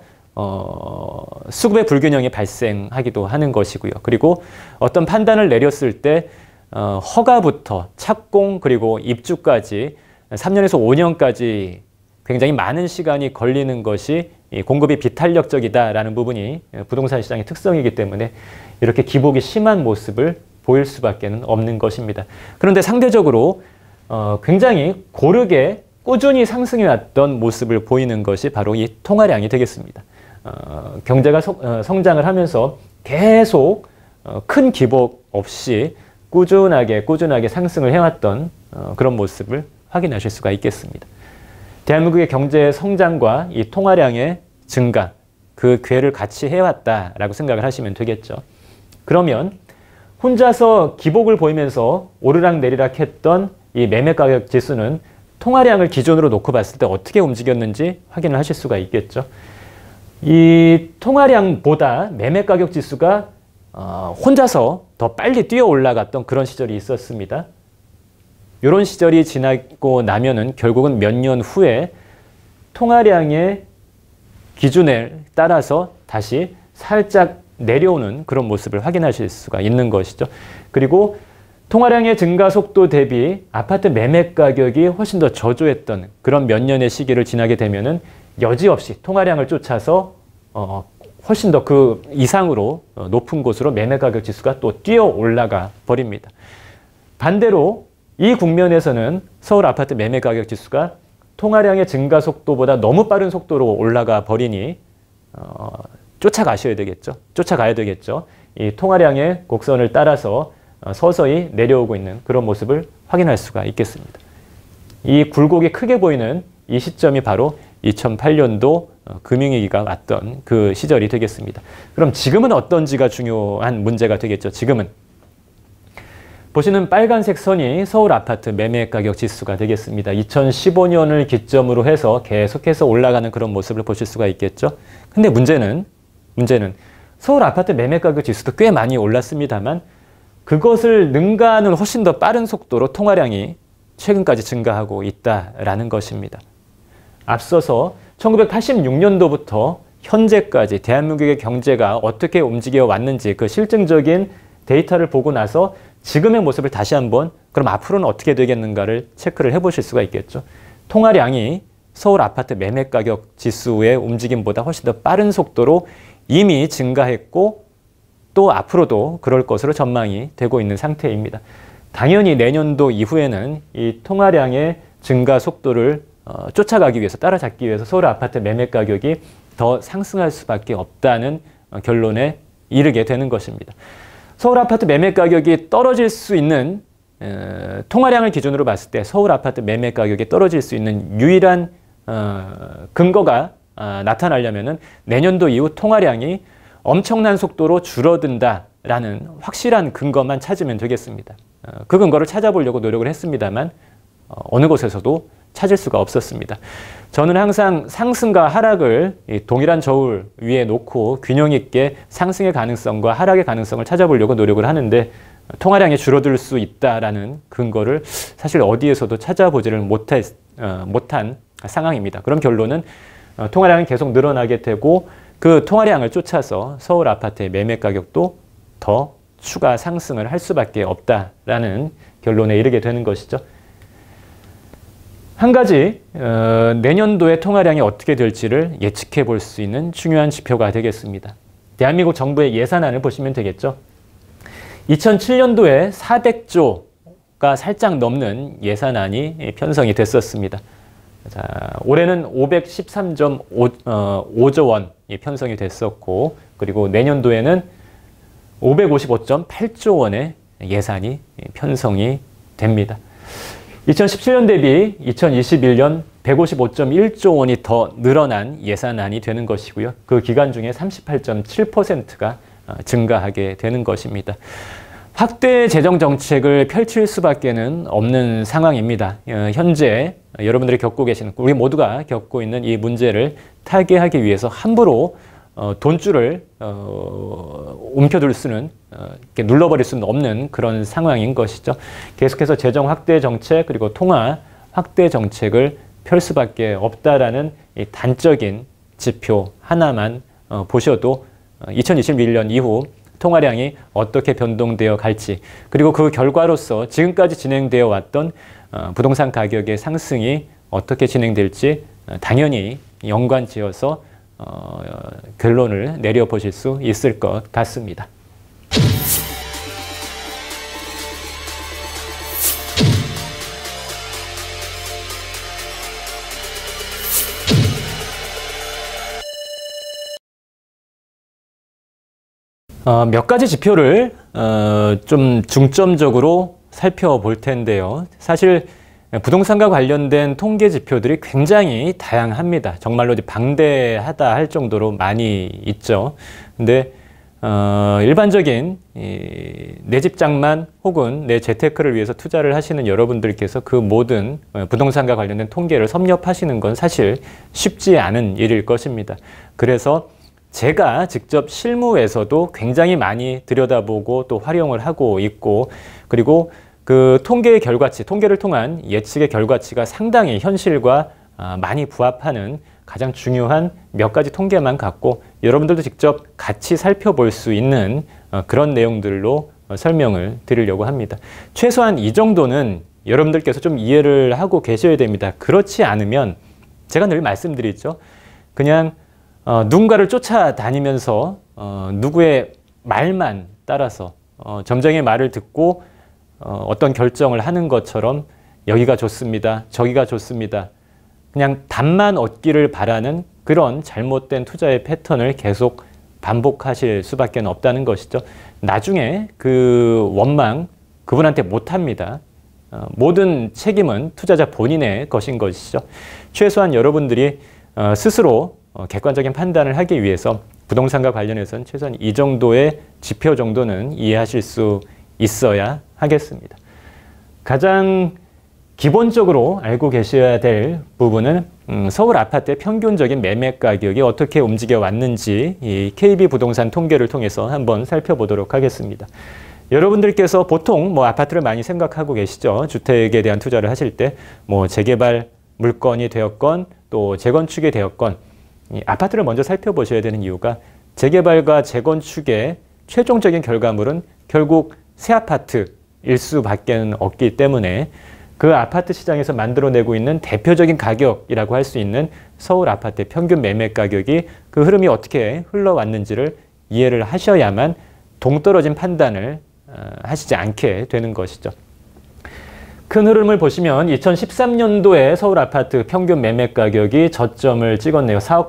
수급의 불균형이 발생하기도 하는 것이고요. 그리고 어떤 판단을 내렸을 때 허가부터 착공 그리고 입주까지 3년에서 5년까지 굉장히 많은 시간이 걸리는 것이 공급이 비탄력적이다라는 부분이 부동산 시장의 특성이기 때문에 이렇게 기복이 심한 모습을 보일 수밖에 없는 것입니다. 그런데 상대적으로 굉장히 고르게 꾸준히 상승해왔던 모습을 보이는 것이 바로 이 통화량이 되겠습니다. 경제가 성장을 하면서 계속 큰 기복 없이 꾸준하게 상승을 해왔던 그런 모습을 확인하실 수가 있겠습니다. 대한민국의 경제 성장과 이 통화량의 증가, 그 궤를 같이 해왔다라고 생각을 하시면 되겠죠. 그러면 혼자서 기복을 보이면서 오르락 내리락 했던 이 매매가격 지수는 통화량을 기준으로 놓고 봤을 때 어떻게 움직였는지 확인을 하실 수가 있겠죠. 이 통화량보다 매매가격 지수가 혼자서 더 빨리 뛰어 올라갔던 그런 시절이 있었습니다. 이런 시절이 지나고 나면은 결국은 몇 년 후에 통화량의 기준에 따라서 다시 살짝 내려오는 그런 모습을 확인하실 수가 있는 것이죠. 그리고 통화량의 증가 속도 대비 아파트 매매 가격이 훨씬 더 저조했던 그런 몇 년의 시기를 지나게 되면은 여지없이 통화량을 쫓아서 훨씬 더 그 이상으로 높은 곳으로 매매 가격 지수가 또 뛰어 올라가 버립니다. 반대로 이 국면에서는 서울 아파트 매매 가격 지수가 통화량의 증가 속도보다 너무 빠른 속도로 올라가 버리니 쫓아가야 되겠죠. 이 통화량의 곡선을 따라서 서서히 내려오고 있는 그런 모습을 확인할 수가 있겠습니다. 이 굴곡이 크게 보이는 이 시점이 바로 2008년도 금융위기가 왔던 그 시절이 되겠습니다. 그럼 지금은 어떤지가 중요한 문제가 되겠죠. 지금은 보시는 빨간색 선이 서울 아파트 매매 가격 지수가 되겠습니다. 2015년을 기점으로 해서 계속해서 올라가는 그런 모습을 보실 수가 있겠죠. 근데 문제는 서울 아파트 매매 가격 지수도 꽤 많이 올랐습니다만 그것을 능가하는 훨씬 더 빠른 속도로 통화량이 최근까지 증가하고 있다라는 것입니다. 앞서서 1986년도부터 현재까지 대한민국의 경제가 어떻게 움직여 왔는지 그 실증적인 데이터를 보고 나서 지금의 모습을 다시 한번 그럼 앞으로는 어떻게 되겠는가를 체크를 해보실 수가 있겠죠. 통화량이 서울 아파트 매매 가격 지수의 움직임보다 훨씬 더 빠른 속도로 이미 증가했고 또 앞으로도 그럴 것으로 전망이 되고 있는 상태입니다. 당연히 내년도 이후에는 이 통화량의 증가 속도를 쫓아가기 위해서 따라잡기 위해서 서울 아파트 매매 가격이 더 상승할 수밖에 없다는 결론에 이르게 되는 것입니다. 서울 아파트 매매 가격이 떨어질 수 있는 통화량을 기준으로 봤을 때 서울 아파트 매매 가격이 떨어질 수 있는 유일한 근거가 나타나려면은 내년도 이후 통화량이 엄청난 속도로 줄어든다라는 확실한 근거만 찾으면 되겠습니다. 그 근거를 찾아보려고 노력을 했습니다만 어느 곳에서도 찾을 수가 없었습니다. 저는 항상 상승과 하락을 동일한 저울 위에 놓고 균형 있게 상승의 가능성과 하락의 가능성을 찾아보려고 노력을 하는데 통화량이 줄어들 수 있다라는 근거를 사실 어디에서도 찾아보지를 못한 상황입니다. 그럼 결론은 통화량이 계속 늘어나게 되고 그 통화량을 쫓아서 서울 아파트의 매매 가격도 더 추가 상승을 할 수밖에 없다라는 결론에 이르게 되는 것이죠. 한 가지 내년도의 통화량이 어떻게 될지를 예측해 볼 수 있는 중요한 지표가 되겠습니다. 대한민국 정부의 예산안을 보시면 되겠죠. 2007년도에 400조가 살짝 넘는 예산안이 편성이 됐었습니다. 자, 올해는 513.5조 원이 편성이 됐었고, 그리고 내년도에는 555.8조 원의 예산이 편성이 됩니다. 2017년 대비 2021년 155.1조 원이 더 늘어난 예산안이 되는 것이고요. 그 기간 중에 38.7%가 증가하게 되는 것입니다. 확대 재정 정책을 펼칠 수밖에는 없는 상황입니다. 현재 여러분들이 겪고 계시는, 우리 모두가 겪고 있는 이 문제를 타개하기 위해서 함부로 돈줄을 움켜둘 수는, 이렇게 눌러버릴 수는 없는 그런 상황인 것이죠. 계속해서 재정 확대 정책 그리고 통화 확대 정책을 펼 수밖에 없다라는 이 단적인 지표 하나만 보셔도 2021년 이후 통화량이 어떻게 변동되어 갈지, 그리고 그 결과로서 지금까지 진행되어 왔던 부동산 가격의 상승이 어떻게 진행될지 당연히 연관지어서 결론을 내려보실 수 있을 것 같습니다. 몇 가지 지표를 좀 중점적으로 살펴볼 텐데요. 사실 부동산과 관련된 통계 지표들이 굉장히 다양합니다. 정말로 방대하다 할 정도로 많이 있죠. 근데 일반적인 내 집 장만 혹은 내 재테크를 위해서 투자를 하시는 여러분들께서 그 모든 부동산과 관련된 통계를 섭렵하시는 건 사실 쉽지 않은 일일 것입니다. 그래서 제가 직접 실무에서도 굉장히 많이 들여다보고 또 활용을 하고 있고, 그리고 그 통계의 결과치, 통계를 통한 예측의 결과치가 상당히 현실과 많이 부합하는 가장 중요한 몇 가지 통계만 갖고 여러분들도 직접 같이 살펴볼 수 있는 그런 내용들로 설명을 드리려고 합니다. 최소한 이 정도는 여러분들께서 좀 이해를 하고 계셔야 됩니다. 그렇지 않으면 제가 늘 말씀드리죠. 그냥 누군가를 쫓아다니면서 누구의 말만 따라서 점쟁이의 말을 듣고 어떤 결정을 하는 것처럼 여기가 좋습니다, 저기가 좋습니다, 그냥 답만 얻기를 바라는 그런 잘못된 투자의 패턴을 계속 반복하실 수밖에 없다는 것이죠. 나중에 그 원망 그분한테 못합니다. 모든 책임은 투자자 본인의 것인 것이죠. 최소한 여러분들이 스스로 객관적인 판단을 하기 위해서 부동산과 관련해서는 최소한 이 정도의 지표 정도는 이해하실 수 있어야 하겠습니다. 가장 기본적으로 알고 계셔야 될 부분은 서울 아파트의 평균적인 매매 가격이 어떻게 움직여 왔는지 이 KB 부동산 통계를 통해서 한번 살펴보도록 하겠습니다. 여러분들께서 보통 아파트를 많이 생각하고 계시죠. 주택에 대한 투자를 하실 때 재개발 물건이 되었건 또 재건축이 되었건 이 아파트를 먼저 살펴보셔야 되는 이유가 재개발과 재건축의 최종적인 결과물은 결국 새 아파트일 수밖에 없기 때문에 그 아파트 시장에서 만들어내고 있는 대표적인 가격이라고 할 수 있는 서울 아파트의 평균 매매 가격이 그 흐름이 어떻게 흘러왔는지를 이해를 하셔야만 동떨어진 판단을 하시지 않게 되는 것이죠. 큰 흐름을 보시면 2013년도에 서울 아파트 평균 매매 가격이 저점을 찍었네요. 4억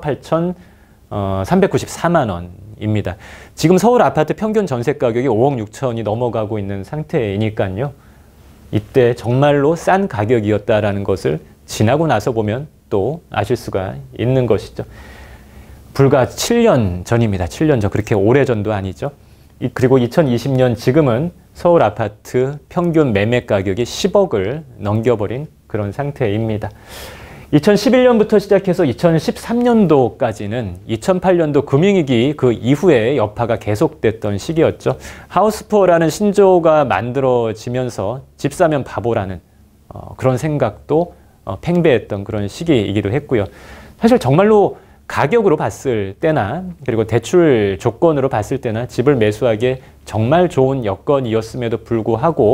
8,394만 원입니다. 지금 서울 아파트 평균 전세 가격이 5억 6천이 넘어가고 있는 상태이니까요. 이때 정말로 싼 가격이었다라는 것을 지나고 나서 보면 또 아실 수가 있는 것이죠. 불과 7년 전입니다. 7년 전. 그렇게 오래전도 아니죠. 그리고 2020년 지금은 서울 아파트 평균 매매 가격이 10억을 넘겨버린 그런 상태입니다. 2011년부터 시작해서 2013년도까지는 2008년도 금융위기 그 이후에 여파가 계속됐던 시기였죠. 하우스푸어라는 신조어가 만들어지면서 집 사면 바보라는 그런 생각도 팽배했던 그런 시기이기도 했고요. 사실 정말로 가격으로 봤을 때나 그리고 대출 조건으로 봤을 때나 집을 매수하기에 정말 좋은 여건이었음에도 불구하고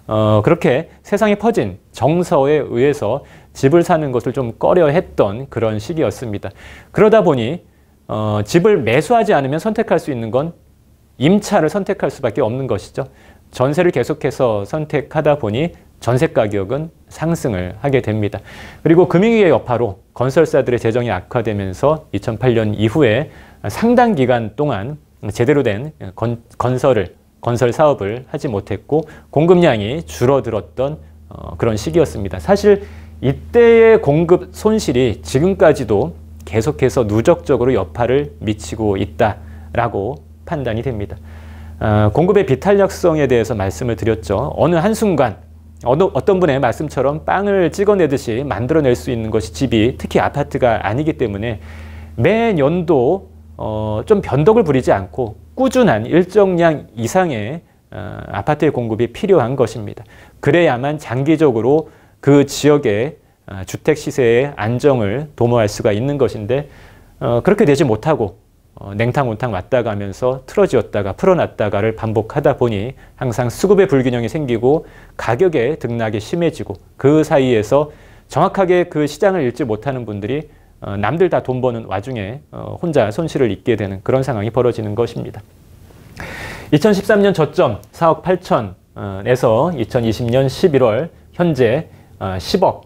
그렇게 세상에 퍼진 정서에 의해서 집을 사는 것을 좀 꺼려했던 그런 시기였습니다. 그러다 보니 집을 매수하지 않으면 선택할 수 있는 건 임차를 선택할 수밖에 없는 것이죠. 전세를 계속해서 선택하다 보니 전세 가격은 상승을 하게 됩니다. 그리고 금융위기의 여파로 건설사들의 재정이 악화되면서 2008년 이후에 상당 기간 동안 제대로 된 건설 사업을 하지 못했고 공급량이 줄어들었던 그런 시기였습니다. 사실 이때의 공급 손실이 지금까지도 계속해서 누적적으로 여파를 미치고 있다라고 판단이 됩니다. 공급의 비탄력성에 대해서 말씀을 드렸죠. 어느 한순간 어떤 분의 말씀처럼 빵을 찍어내듯이 만들어낼 수 있는 것이 집이 특히 아파트가 아니기 때문에 매년도 좀 변덕을 부리지 않고 꾸준한 일정량 이상의 아파트의 공급이 필요한 것입니다. 그래야만 장기적으로 그 지역의 주택 시세의 안정을 도모할 수가 있는 것인데 그렇게 되지 못하고 냉탕온탕 왔다 가면서 틀어지었다가 풀어놨다가를 반복하다 보니 항상 수급의 불균형이 생기고 가격의 등락이 심해지고 그 사이에서 정확하게 그 시장을 읽지 못하는 분들이 남들 다 돈 버는 와중에 혼자 손실을 입게 되는 그런 상황이 벌어지는 것입니다. 2013년 저점 4억 8천에서 2020년 11월 현재 10억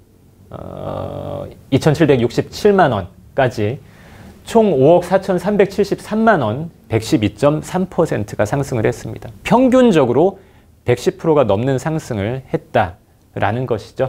2,767만 원까지 총 5억 4,373만 원 112.3%가 상승을 했습니다. 평균적으로 110%가 넘는 상승을 했다라는 것이죠.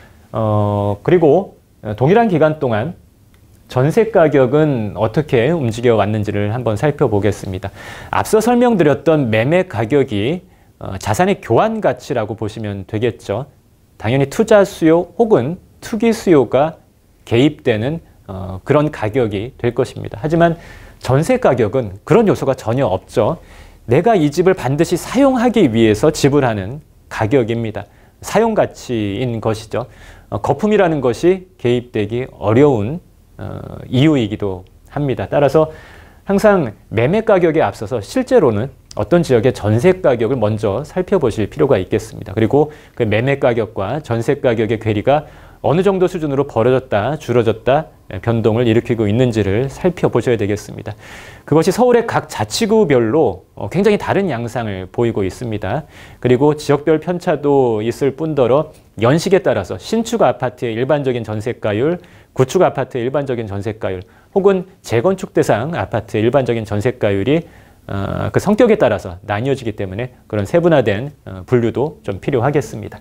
그리고 동일한 기간 동안 전세 가격은 어떻게 움직여 왔는지를 한번 살펴보겠습니다. 앞서 설명드렸던 매매 가격이 자산의 교환 가치라고 보시면 되겠죠. 당연히 투자 수요 혹은 투기 수요가 개입되는 그런 가격이 될 것입니다. 하지만 전세 가격은 그런 요소가 전혀 없죠. 내가 이 집을 반드시 사용하기 위해서 지불하는 가격입니다. 사용 가치인 것이죠. 거품이라는 것이 개입되기 어려운 이유이기도 합니다. 따라서 항상 매매 가격에 앞서서 실제로는 어떤 지역의 전세 가격을 먼저 살펴보실 필요가 있겠습니다. 그리고 그 매매 가격과 전세 가격의 괴리가 어느 정도 수준으로 벌어졌다, 줄어졌다, 변동을 일으키고 있는지를 살펴보셔야 되겠습니다. 그것이 서울의 각 자치구별로 굉장히 다른 양상을 보이고 있습니다. 그리고 지역별 편차도 있을 뿐더러 연식에 따라서 신축 아파트의 일반적인 전세가율, 구축 아파트의 일반적인 전세가율, 혹은 재건축 대상 아파트의 일반적인 전세가율이 그 성격에 따라서 나뉘어지기 때문에 그런 세분화된 분류도 좀 필요하겠습니다.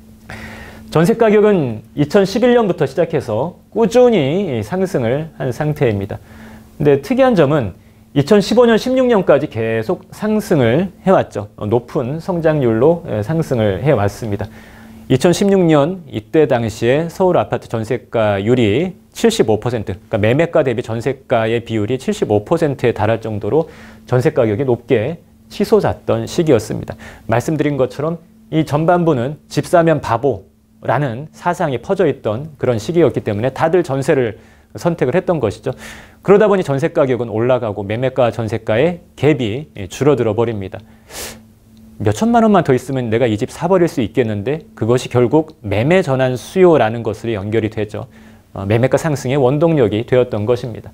전세 가격은 2011년부터 시작해서 꾸준히 상승을 한 상태입니다. 근데 특이한 점은 2015년, 16년까지 계속 상승을 해왔죠. 높은 성장률로 상승을 해왔습니다. 2016년 이때 당시에 서울 아파트 전세가율이 75%, 그러니까 매매가 대비 전세가의 비율이 75%에 달할 정도로 전세 가격이 높게 치솟았던 시기였습니다. 말씀드린 것처럼 이 전반부는 집 사면 바보라는 사상이 퍼져 있던 그런 시기였기 때문에 다들 전세를 선택을 했던 것이죠. 그러다 보니 전세 가격은 올라가고 매매가 전세가의 갭이 줄어들어 버립니다. 몇 천만 원만 더 있으면 내가 이 집 사버릴 수 있겠는데 그것이 결국 매매 전환 수요라는 것으로 연결이 되죠. 매매가 상승의 원동력이 되었던 것입니다.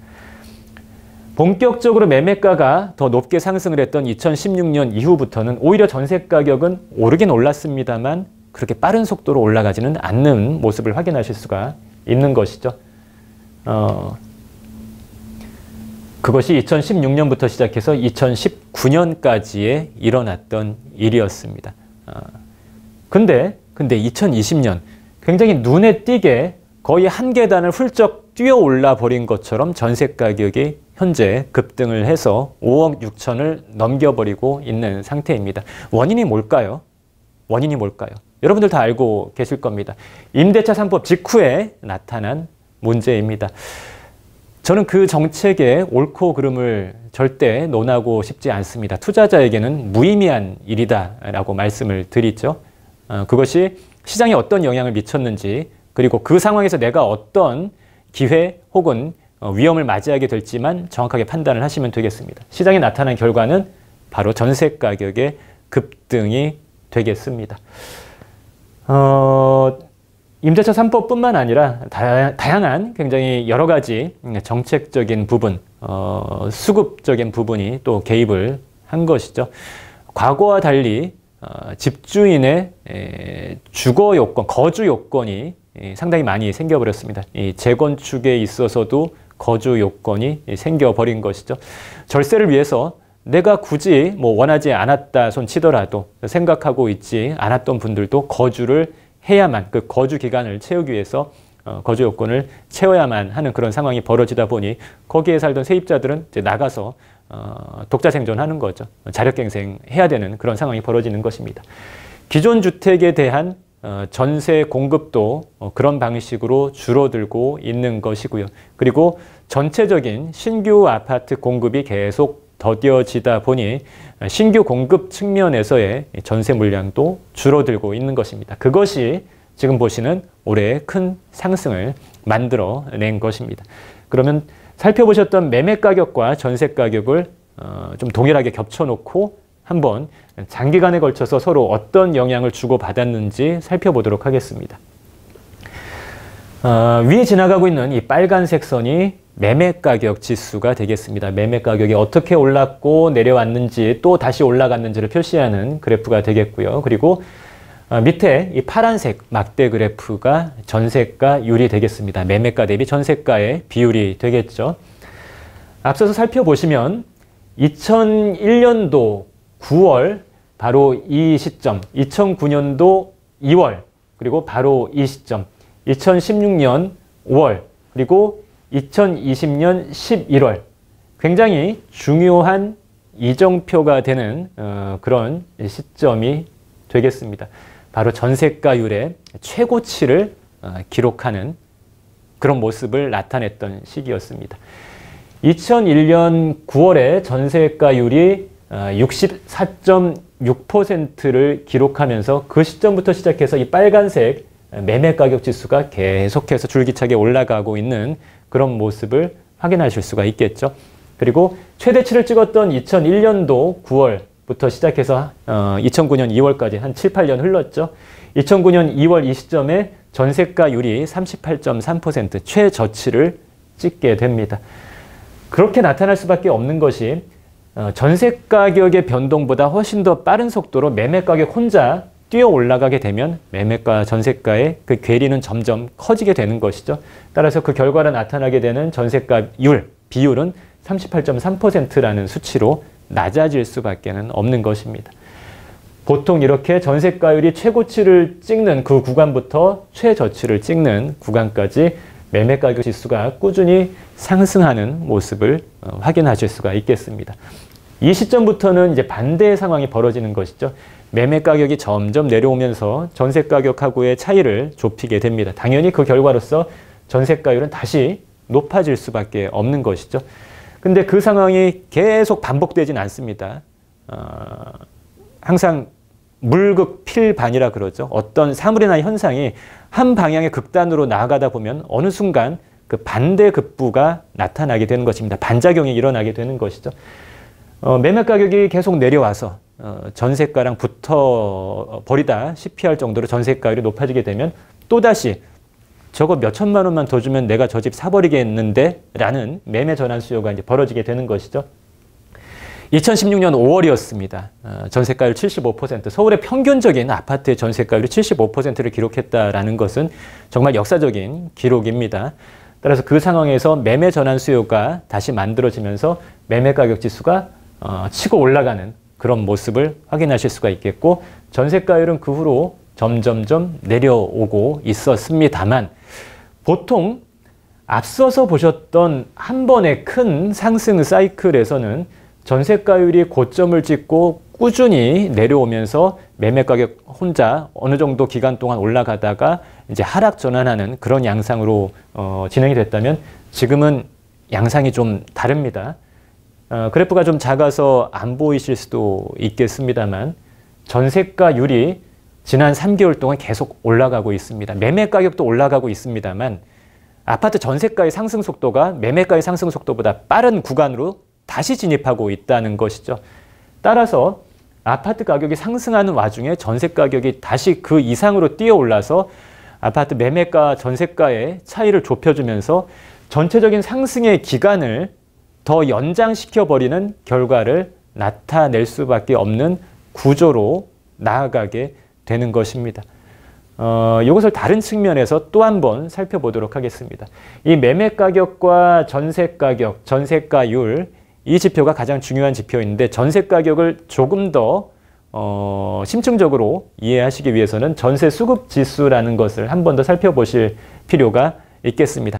본격적으로 매매가가 더 높게 상승을 했던 2016년 이후부터는 오히려 전세 가격은 오르긴 올랐습니다만 그렇게 빠른 속도로 올라가지는 않는 모습을 확인하실 수가 있는 것이죠. 그것이 2016년부터 시작해서 2019년까지에 일어났던 일이었습니다. 근데 2020년 굉장히 눈에 띄게 거의 한 계단을 훌쩍 뛰어 올라 버린 것처럼 전세 가격이 현재 급등을 해서 5억 6천을 넘겨버리고 있는 상태입니다. 원인이 뭘까요? 원인이 뭘까요? 여러분들 다 알고 계실 겁니다. 임대차 3법 직후에 나타난 문제입니다. 저는 그 정책의 옳고 그름을 절대 논하고 싶지 않습니다. 투자자에게는 무의미한 일이다라고 말씀을 드리죠. 그것이 시장에 어떤 영향을 미쳤는지 그리고 그 상황에서 내가 어떤 기회 혹은 위험을 맞이하게 될지만 정확하게 판단을 하시면 되겠습니다. 시장에 나타난 결과는 바로 전세 가격의 급등이 되겠습니다. 임대차 3법뿐만 아니라 다양한 굉장히 여러 가지 정책적인 부분, 수급적인 부분이 또 개입을 한 것이죠. 과거와 달리 집주인의 주거 요건, 거주 요건이 상당히 많이 생겨버렸습니다. 이 재건축에 있어서도 거주 요건이 생겨버린 것이죠. 절세를 위해서 내가 굳이 뭐 원하지 않았다 손 치더라도 생각하고 있지 않았던 분들도 거주를 해야만, 그 거주 기간을 채우기 위해서 거주 요건을 채워야만 하는 그런 상황이 벌어지다 보니 거기에 살던 세입자들은 이제 나가서 독자 생존하는 거죠. 자력갱생 해야 되는 그런 상황이 벌어지는 것입니다. 기존 주택에 대한 전세 공급도 그런 방식으로 줄어들고 있는 것이고요. 그리고 전체적인 신규 아파트 공급이 계속 더뎌지다 보니 신규 공급 측면에서의 전세 물량도 줄어들고 있는 것입니다. 그것이 지금 보시는 올해의 큰 상승을 만들어낸 것입니다. 그러면 살펴보셨던 매매 가격과 전세 가격을 좀 동일하게 겹쳐놓고 한번 장기간에 걸쳐서 서로 어떤 영향을 주고받았는지 살펴보도록 하겠습니다. 위에 지나가고 있는 이 빨간색 선이 매매가격 지수가 되겠습니다. 매매가격이 어떻게 올랐고 내려왔는지 또 다시 올라갔는지를 표시하는 그래프가 되겠고요. 그리고 밑에 이 파란색 막대 그래프가 전세가율이 되겠습니다. 매매가 대비 전세가의 비율이 되겠죠. 앞서서 살펴보시면 2001년도 9월 바로 이 시점, 2009년도 2월 그리고 바로 이 시점, 2016년 5월 그리고 2020년 11월 굉장히 중요한 이정표가 되는 그런 시점이 되겠습니다. 바로 전세가율의 최고치를 기록하는 그런 모습을 나타냈던 시기였습니다. 2001년 9월에 전세가율이 64.6%를 기록하면서 그 시점부터 시작해서 이 빨간색 매매가격 지수가 계속해서 줄기차게 올라가고 있는 그런 모습을 확인하실 수가 있겠죠. 그리고 최대치를 찍었던 2001년도 9월부터 시작해서 2009년 2월까지 한 7, 8년 흘렀죠. 2009년 2월 이 시점에 전세가율이 38.3% 최저치를 찍게 됩니다. 그렇게 나타날 수밖에 없는 것이 전세가격의 변동보다 훨씬 더 빠른 속도로 매매가격 혼자 뛰어 올라가게 되면 매매가 전세가의 그 괴리는 점점 커지게 되는 것이죠. 따라서 그 결과로 나타나게 되는 전세가율, 비율은 38.3%라는 수치로 낮아질 수밖에 없는 것입니다. 보통 이렇게 전세가율이 최고치를 찍는 그 구간부터 최저치를 찍는 구간까지 매매가격 지수가 꾸준히 상승하는 모습을 확인하실 수가 있겠습니다. 이 시점부터는 이제 반대의 상황이 벌어지는 것이죠. 매매 가격이 점점 내려오면서 전세 가격하고의 차이를 좁히게 됩니다. 당연히 그 결과로서 전세가율은 다시 높아질 수밖에 없는 것이죠. 근데 그 상황이 계속 반복되진 않습니다. 항상 물극필반이라 그러죠. 어떤 사물이나 현상이 한 방향의 극단으로 나아가다 보면 어느 순간 그 반대급부가 나타나게 되는 것입니다. 반작용이 일어나게 되는 것이죠. 매매 가격이 계속 내려와서 전세가랑 붙어 버리다시피 할 정도로 전세가율이 높아지게 되면 또다시 저거 몇 천만 원만 더 주면 내가 저 집 사버리겠는데 라는 매매 전환 수요가 이제 벌어지게 되는 것이죠. 2016년 5월이었습니다. 전세가율 75%, 서울의 평균적인 아파트의 전세가율이 75%를 기록했다라는 것은 정말 역사적인 기록입니다. 따라서 그 상황에서 매매 전환 수요가 다시 만들어지면서 매매 가격 지수가 치고 올라가는 그런 모습을 확인하실 수가 있겠고, 전세가율은 그 후로 점점점 내려오고 있었습니다만, 보통 앞서서 보셨던 한 번의 큰 상승 사이클에서는 전세가율이 고점을 찍고 꾸준히 내려오면서 매매가격 혼자 어느 정도 기간 동안 올라가다가 이제 하락 전환하는 그런 양상으로 진행이 됐다면, 지금은 양상이 좀 다릅니다. 그래프가 좀 작아서 안 보이실 수도 있겠습니다만, 전세가율이 지난 3개월 동안 계속 올라가고 있습니다. 매매가격도 올라가고 있습니다만, 아파트 전세가의 상승 속도가 매매가의 상승 속도보다 빠른 구간으로 다시 진입하고 있다는 것이죠. 따라서 아파트 가격이 상승하는 와중에 전세 가격이 다시 그 이상으로 뛰어올라서 아파트 매매가 전세가의 차이를 좁혀주면서 전체적인 상승의 기간을 더 연장시켜버리는 결과를 나타낼 수밖에 없는 구조로 나아가게 되는 것입니다. 이것을 다른 측면에서 또 한 번 살펴보도록 하겠습니다. 이 매매 가격과 전세 가격, 전세가율 이 지표가 가장 중요한 지표인데 전세 가격을 조금 더 심층적으로 이해하시기 위해서는 전세 수급 지수라는 것을 한 번 더 살펴보실 필요가 있겠습니다.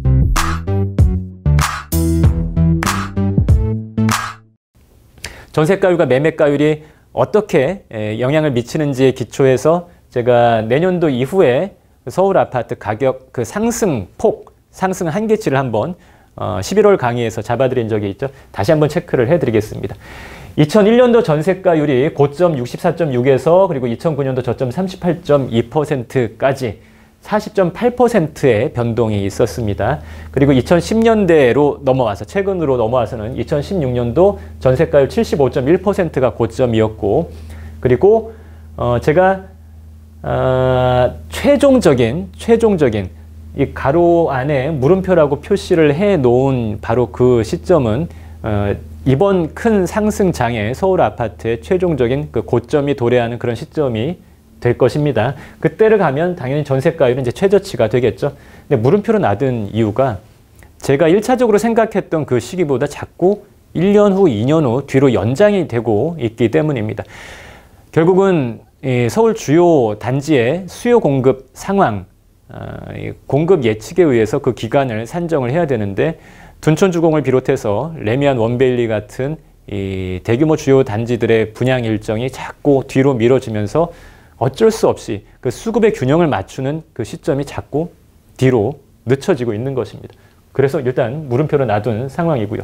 전세가율과 매매가율이 어떻게 영향을 미치는지에 기초해서 제가 내년도 이후에 서울 아파트 가격 그 상승폭, 상승 한계치를 한번 11월 강의에서 잡아드린 적이 있죠. 다시 한번 체크를 해드리겠습니다. 2001년도 전세가율이 고점 64.6에서 그리고 2009년도 저점 38.2%까지 40.8%의 변동이 있었습니다. 그리고 2010년대로 넘어와서 최근으로 넘어와서는 2016년도 전세가율 75.1%가 고점이었고 그리고 제가 최종적인 이 가로 안에 물음표라고 표시를 해 놓은 바로 그 시점은 이번 큰 상승장에 서울 아파트의 최종적인 그 고점이 도래하는 그런 시점이 될 것입니다. 그때를 가면 당연히 전세가율은 이제 최저치가 되겠죠. 근데 물음표로 놔둔 이유가 제가 1차적으로 생각했던 그 시기보다 자꾸 1년 후, 2년 후 뒤로 연장이 되고 있기 때문입니다. 결국은 이 서울 주요 단지의 수요 공급 상황, 공급 예측에 의해서 그 기간을 산정을 해야 되는데 둔촌주공을 비롯해서 레미안 원베일리 같은 이 대규모 주요 단지들의 분양 일정이 자꾸 뒤로 미뤄지면서 어쩔 수 없이 그 수급의 균형을 맞추는 그 시점이 자꾸 뒤로 늦춰지고 있는 것입니다. 그래서 일단 물음표로 놔둔 상황이고요.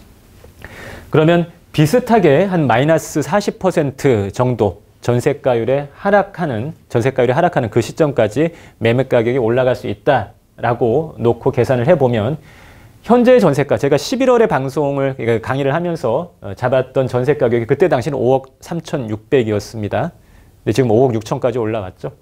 그러면 비슷하게 한 마이너스 40% 정도 전세가율이 하락하는 그 시점까지 매매 가격이 올라갈 수 있다라고 놓고 계산을 해보면 현재의 전세가, 제가 11월에 방송을 강의를 하면서 잡았던 전세 가격이 그때 당시는 5억 3,600이었습니다. 근데 지금 5억 6천까지 올라왔죠.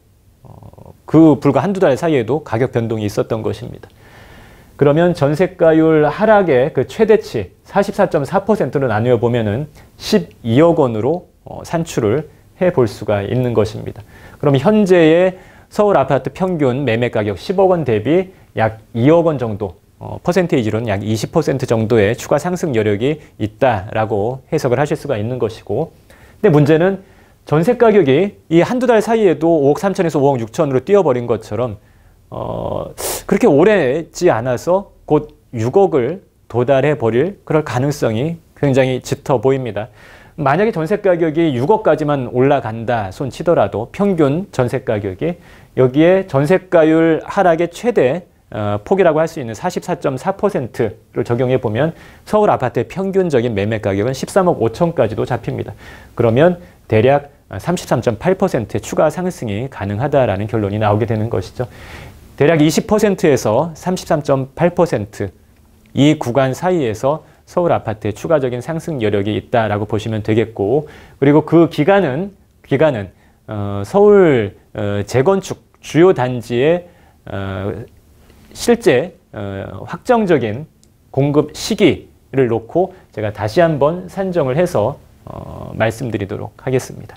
그 불과 한두 달 사이에도 가격 변동이 있었던 것입니다. 그러면 전세가율 하락의 그 최대치 44.4%로 나누어 보면은 12억 원으로 산출을 해볼 수가 있는 것입니다. 그럼 현재의 서울 아파트 평균 매매 가격 10억 원 대비 약 2억 원 정도, 퍼센테이지로는 약 20% 정도의 추가 상승 여력이 있다라고 해석을 하실 수가 있는 것이고, 근데 문제는 전세 가격이 이 한두 달 사이에도 5억 3천에서 5억 6천으로 뛰어버린 것처럼 그렇게 오래지 않아서 곧 6억을 도달해 버릴 그럴 가능성이 굉장히 짙어 보입니다. 만약에 전세 가격이 6억까지만 올라간다 손 치더라도 평균 전세 가격이 여기에 전세가율 하락의 최대 폭이라고 할 수 있는 44.4%를 적용해 보면 서울 아파트의 평균적인 매매 가격은 13억 5천까지도 잡힙니다. 그러면 대략 33.8%의 추가 상승이 가능하다라는 결론이 나오게 되는 것이죠. 대략 20%에서 33.8% 이 구간 사이에서 서울 아파트의 추가적인 상승 여력이 있다라고 보시면 되겠고, 그리고 그 기간은 서울 재건축 주요 단지의 실제 확정적인 공급 시기를 놓고 제가 다시 한번 산정을 해서 말씀드리도록 하겠습니다.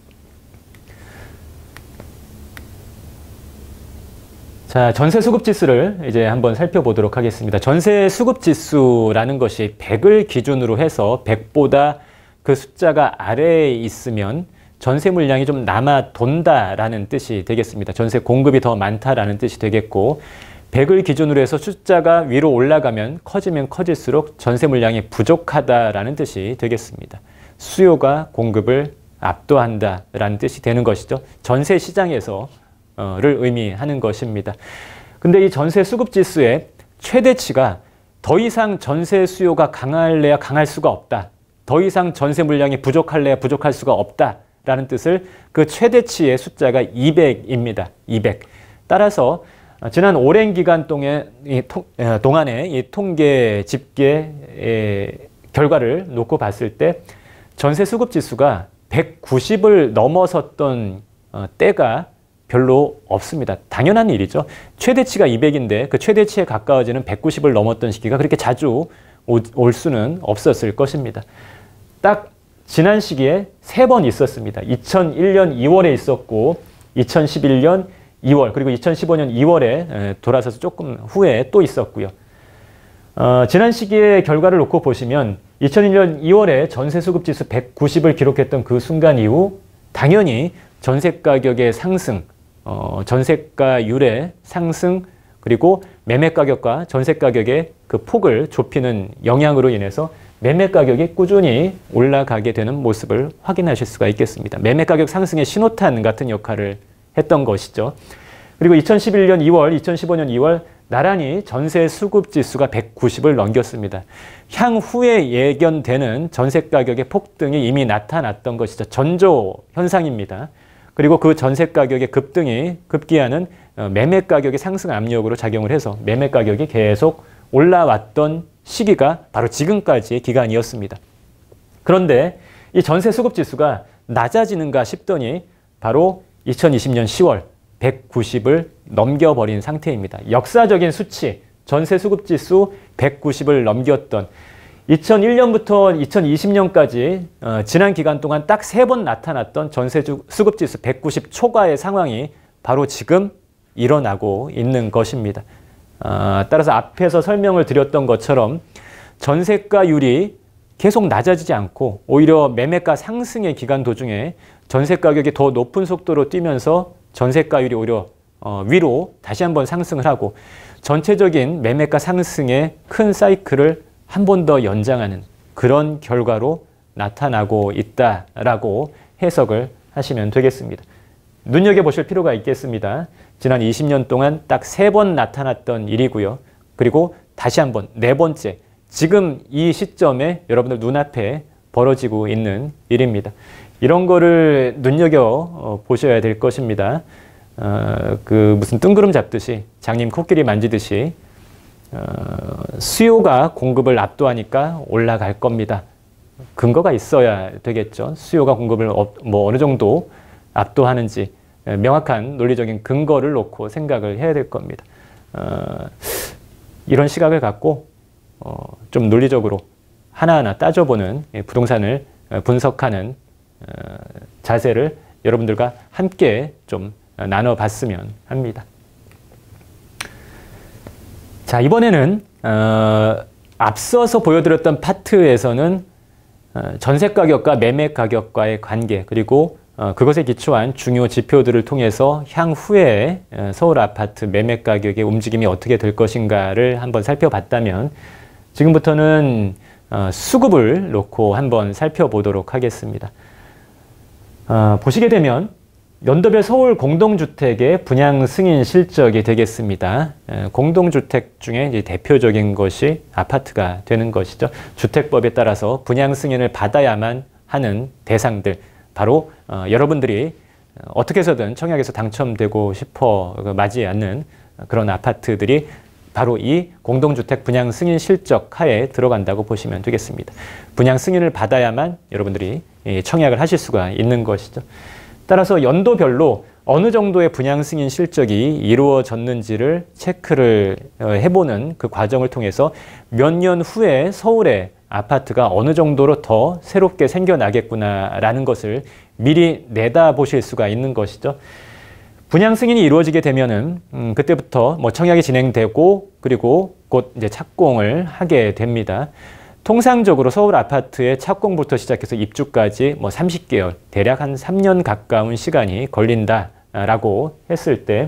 자, 전세 수급 지수를 이제 한번 살펴보도록 하겠습니다. 전세 수급 지수라는 것이 100을 기준으로 해서 100보다 그 숫자가 아래에 있으면 전세 물량이 좀 남아 돈다라는 뜻이 되겠습니다. 전세 공급이 더 많다라는 뜻이 되겠고, 100을 기준으로 해서 숫자가 위로 올라가면 커지면 커질수록 전세 물량이 부족하다라는 뜻이 되겠습니다. 수요가 공급을 압도한다라는 뜻이 되는 것이죠. 전세 시장에서 를 의미하는 것입니다. 근데 이 전세 수급 지수의 최대치가 더 이상 전세 수요가 강할래야 강할 수가 없다. 더 이상 전세 물량이 부족할래야 부족할 수가 없다라는 뜻을 그 최대치의 숫자가 200입니다. 200. 따라서 지난 오랜 기간 동안의 이 통계 집계의 결과를 놓고 봤을 때 전세 수급 지수가 190을 넘어섰던 때가 별로 없습니다. 당연한 일이죠. 최대치가 200인데 그 최대치에 가까워지는 190을 넘었던 시기가 그렇게 자주 올 수는 없었을 것입니다. 딱 지난 시기에 3번 있었습니다. 2001년 2월에 있었고 2011년 2월 그리고 2015년 2월에 돌아서서 조금 후에 또 있었고요. 지난 시기의 결과를 놓고 보시면 2001년 2월에 전세수급지수 190을 기록했던 그 순간 이후 당연히 전세가격의 상승, 전세가율의 상승 그리고 매매가격과 전세가격의 그 폭을 좁히는 영향으로 인해서 매매가격이 꾸준히 올라가게 되는 모습을 확인하실 수가 있겠습니다. 매매가격 상승의 신호탄 같은 역할을 했던 것이죠. 그리고 2011년 2월, 2015년 2월 나란히 전세 수급 지수가 190을 넘겼습니다. 향후에 예견되는 전세 가격의 폭등이 이미 나타났던 것이죠. 전조 현상입니다. 그리고 그 전세 가격의 급등이 급기야는 매매 가격의 상승 압력으로 작용을 해서 매매 가격이 계속 올라왔던 시기가 바로 지금까지의 기간이었습니다. 그런데 이 전세 수급 지수가 낮아지는가 싶더니 바로 2020년 10월 190을 넘겨버린 상태입니다. 역사적인 수치, 전세 수급 지수 190을 넘겼던 2001년부터 2020년까지 지난 기간 동안 딱 3번 나타났던 전세 수급 지수 190 초과의 상황이 바로 지금 일어나고 있는 것입니다. 따라서 앞에서 설명을 드렸던 것처럼 전세가율이 계속 낮아지지 않고 오히려 매매가 상승의 기간 도중에 전세 가격이 더 높은 속도로 뛰면서 전세가율이 오히려 위로 다시 한번 상승을 하고 전체적인 매매가 상승의 큰 사이클을 한 번 더 연장하는 그런 결과로 나타나고 있다라고 해석을 하시면 되겠습니다. 눈여겨보실 필요가 있겠습니다. 지난 20년 동안 딱 3번 나타났던 일이고요. 그리고 다시 한번 4번째, 지금 이 시점에 여러분들 눈앞에 벌어지고 있는 일입니다. 이런 거를 눈여겨보셔야 될 것입니다. 무슨 뜬구름 잡듯이 장님 코끼리 만지듯이 수요가 공급을 압도하니까 올라갈 겁니다. 근거가 있어야 되겠죠. 수요가 공급을 어느 정도 압도하는지 명확한 논리적인 근거를 놓고 생각을 해야 될 겁니다. 이런 시각을 갖고 좀 논리적으로 하나하나 따져보는 부동산을 분석하는 자세를 여러분들과 함께 좀 나눠봤으면 합니다. 자, 이번에는 앞서서 보여드렸던 파트에서는 전세가격과 매매가격과의 관계 그리고 그것에 기초한 중요 지표들을 통해서 향후에 서울 아파트 매매가격의 움직임이 어떻게 될 것인가를 한번 살펴봤다면 지금부터는 수급을 놓고 한번 살펴보도록 하겠습니다. 보시게 되면 연도별 서울 공동주택의 분양 승인 실적이 되겠습니다. 공동주택 중에 이제 대표적인 것이 아파트가 되는 것이죠. 주택법에 따라서 분양 승인을 받아야만 하는 대상들, 바로 여러분들이 어떻게 해서든 청약에서 당첨되고 싶어 마지 않는 그런 아파트들이 바로 이 공동주택 분양 승인 실적 하에 들어간다고 보시면 되겠습니다. 분양 승인을 받아야만 여러분들이 청약을 하실 수가 있는 것이죠. 따라서 연도별로 어느 정도의 분양 승인 실적이 이루어졌는지를 체크를 해보는 그 과정을 통해서 몇 년 후에 서울의 아파트가 어느 정도로 더 새롭게 생겨나겠구나라는 것을 미리 내다보실 수가 있는 것이죠. 분양 승인이 이루어지게 되면은 그때부터 뭐 청약이 진행되고 그리고 곧 이제 착공을 하게 됩니다. 통상적으로 서울 아파트의 착공부터 시작해서 입주까지 뭐 30개월, 대략 한 3년 가까운 시간이 걸린다라고 했을 때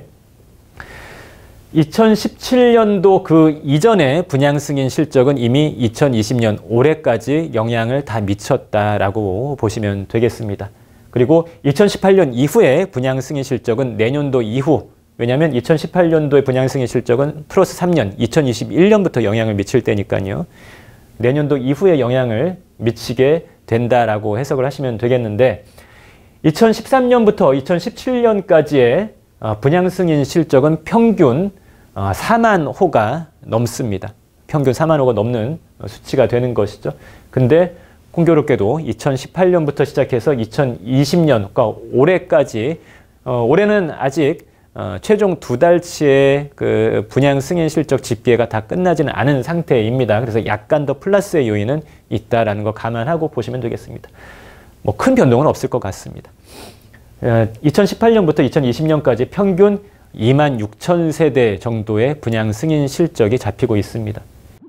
2017년도 그 이전의 분양 승인 실적은 이미 2020년 올해까지 영향을 다 미쳤다라고 보시면 되겠습니다. 그리고 2018년 이후의 분양 승인 실적은 내년도 이후, 왜냐하면 2018년도의 분양 승인 실적은 플러스 3년, 2021년부터 영향을 미칠 때니까요. 내년도 이후에 영향을 미치게 된다라고 해석을 하시면 되겠는데 2013년부터 2017년까지의 분양 승인 실적은 평균 4만 호가 넘습니다. 평균 4만 호가 넘는 수치가 되는 것이죠. 근데 공교롭게도 2018년부터 시작해서 2020년, 그러니까 올해까지, 올해는 아직 최종 2달치의 그 분양 승인 실적 집계가 다 끝나지는 않은 상태입니다. 그래서 약간 더 플러스의 요인은 있다라는 거 감안하고 보시면 되겠습니다. 뭐 큰 변동은 없을 것 같습니다. 2018년부터 2020년까지 평균 26,000세대 정도의 분양 승인 실적이 잡히고 있습니다.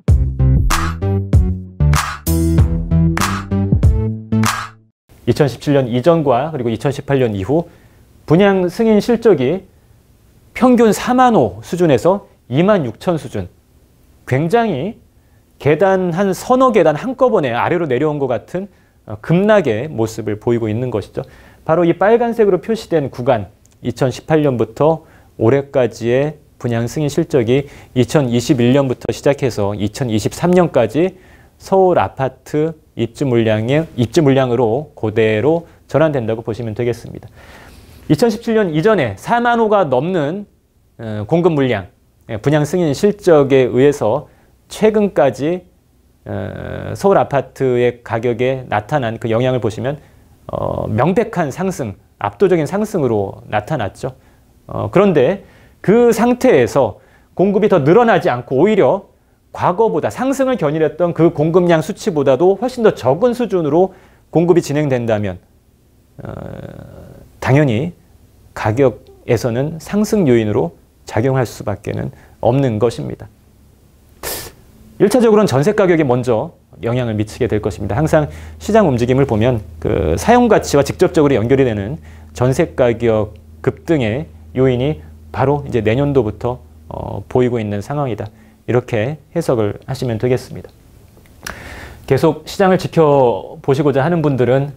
(2017년) 이전과 그리고 2018년 이후 분양 승인 실적이 평균 4만 호 수준에서 2만 6천 수준, 굉장히 계단 한 서너 계단 한꺼번에 아래로 내려온 것 같은 급락의 모습을 보이고 있는 것이죠. 바로 이 빨간색으로 표시된 구간, 2018년부터 올해까지의 분양 승인 실적이 2021년부터 시작해서 2023년까지 서울 아파트 입주 물량으로 그대로 전환된다고 보시면 되겠습니다. 2017년 이전에 4만 호가 넘는 공급 물량, 분양 승인 실적에 의해서 최근까지 서울 아파트의 가격에 나타난 그 영향을 보시면 명백한 상승, 압도적인 상승으로 나타났죠. 그런데 그 상태에서 공급이 더 늘어나지 않고 오히려 과거보다 상승을 견인했던 그 공급량 수치보다도 훨씬 더 적은 수준으로 공급이 진행된다면 당연히 가격에서는 상승 요인으로 작용할 수밖에 없는 것입니다. 1차적으로는 전세 가격에 먼저 영향을 미치게 될 것입니다. 항상 시장 움직임을 보면 그 사용 가치와 직접적으로 연결이 되는 전세 가격 급등의 요인이 바로 이제 내년도부터 보이고 있는 상황이다. 이렇게 해석을 하시면 되겠습니다. 계속 시장을 지켜보시고자 하는 분들은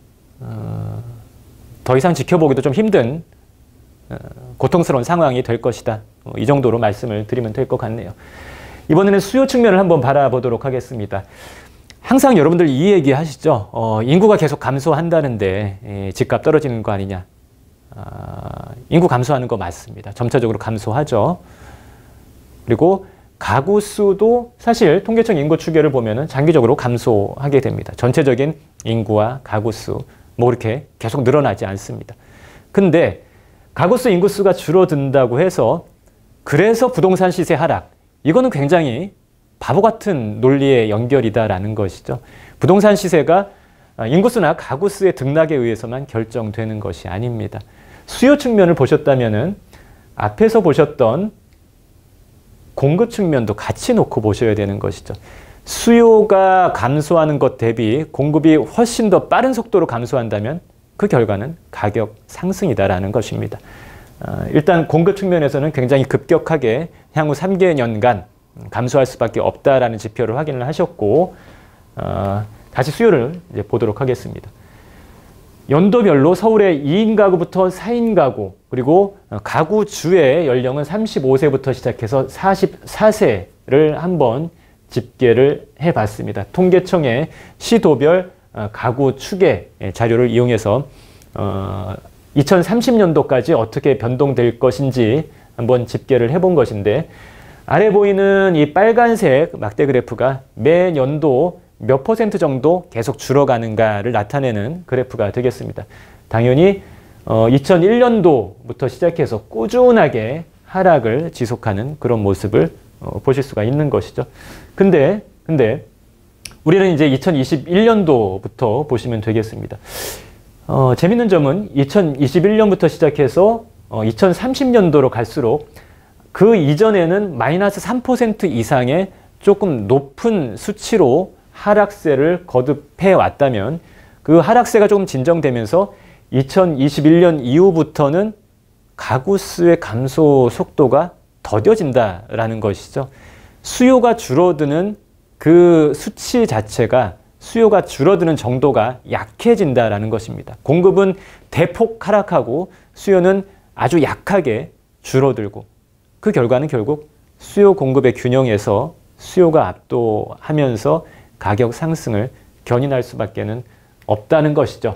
더 이상 지켜보기도 좀 힘든 고통스러운 상황이 될 것이다. 이 정도로 말씀을 드리면 될 것 같네요. 이번에는 수요 측면을 한번 바라보도록 하겠습니다. 항상 여러분들 이 얘기 하시죠. 인구가 계속 감소한다는데 집값 떨어지는 거 아니냐. 인구 감소하는 거 맞습니다. 점차적으로 감소하죠. 그리고 가구 수도 사실 통계청 인구 추계를 보면은 장기적으로 감소하게 됩니다. 전체적인 인구와 가구 수, 뭐 이렇게 계속 늘어나지 않습니다. 근데 가구 수, 인구 수가 줄어든다고 해서 그래서 부동산 시세 하락, 이거는 굉장히 바보 같은 논리의 연결이다라는 것이죠. 부동산 시세가 인구수나 가구 수의 등락에 의해서만 결정되는 것이 아닙니다. 수요 측면을 보셨다면은 앞에서 보셨던 공급 측면도 같이 놓고 보셔야 되는 것이죠. 수요가 감소하는 것 대비 공급이 훨씬 더 빠른 속도로 감소한다면 그 결과는 가격 상승이다라는 것입니다. 일단 공급 측면에서는 굉장히 급격하게 향후 3개년간 감소할 수밖에 없다라는 지표를 확인을 하셨고, 다시 수요를 이제 보도록 하겠습니다. 연도별로 서울의 2인 가구부터 4인 가구, 그리고 가구 주의 연령은 35세부터 시작해서 44세를 한번 집계를 해봤습니다. 통계청의 시도별 가구 추계 자료를 이용해서 2030년도까지 어떻게 변동될 것인지 한번 집계를 해본 것인데, 아래 보이는 이 빨간색 막대 그래프가 매년도 몇 % 정도 계속 줄어가는가를 나타내는 그래프가 되겠습니다. 당연히 2001년도부터 시작해서 꾸준하게 하락을 지속하는 그런 모습을 보실 수가 있는 것이죠. 근데 우리는 이제 2021년도부터 보시면 되겠습니다. 재밌는 점은 2021년부터 시작해서 2030년도로 갈수록 그 이전에는 마이너스 3% 이상의 조금 높은 수치로 하락세를 거듭해 왔다면 그 하락세가 조금 진정되면서 2021년 이후부터는 가구 수의 감소 속도가 더뎌진다라는 것이죠. 수요가 줄어드는 그 수치 자체가, 수요가 줄어드는 정도가 약해진다라는 것입니다. 공급은 대폭 하락하고 수요는 아주 약하게 줄어들고, 그 결과는 결국 수요 공급의 균형에서 수요가 압도하면서 가격 상승을 견인할 수밖에 없다는 것이죠.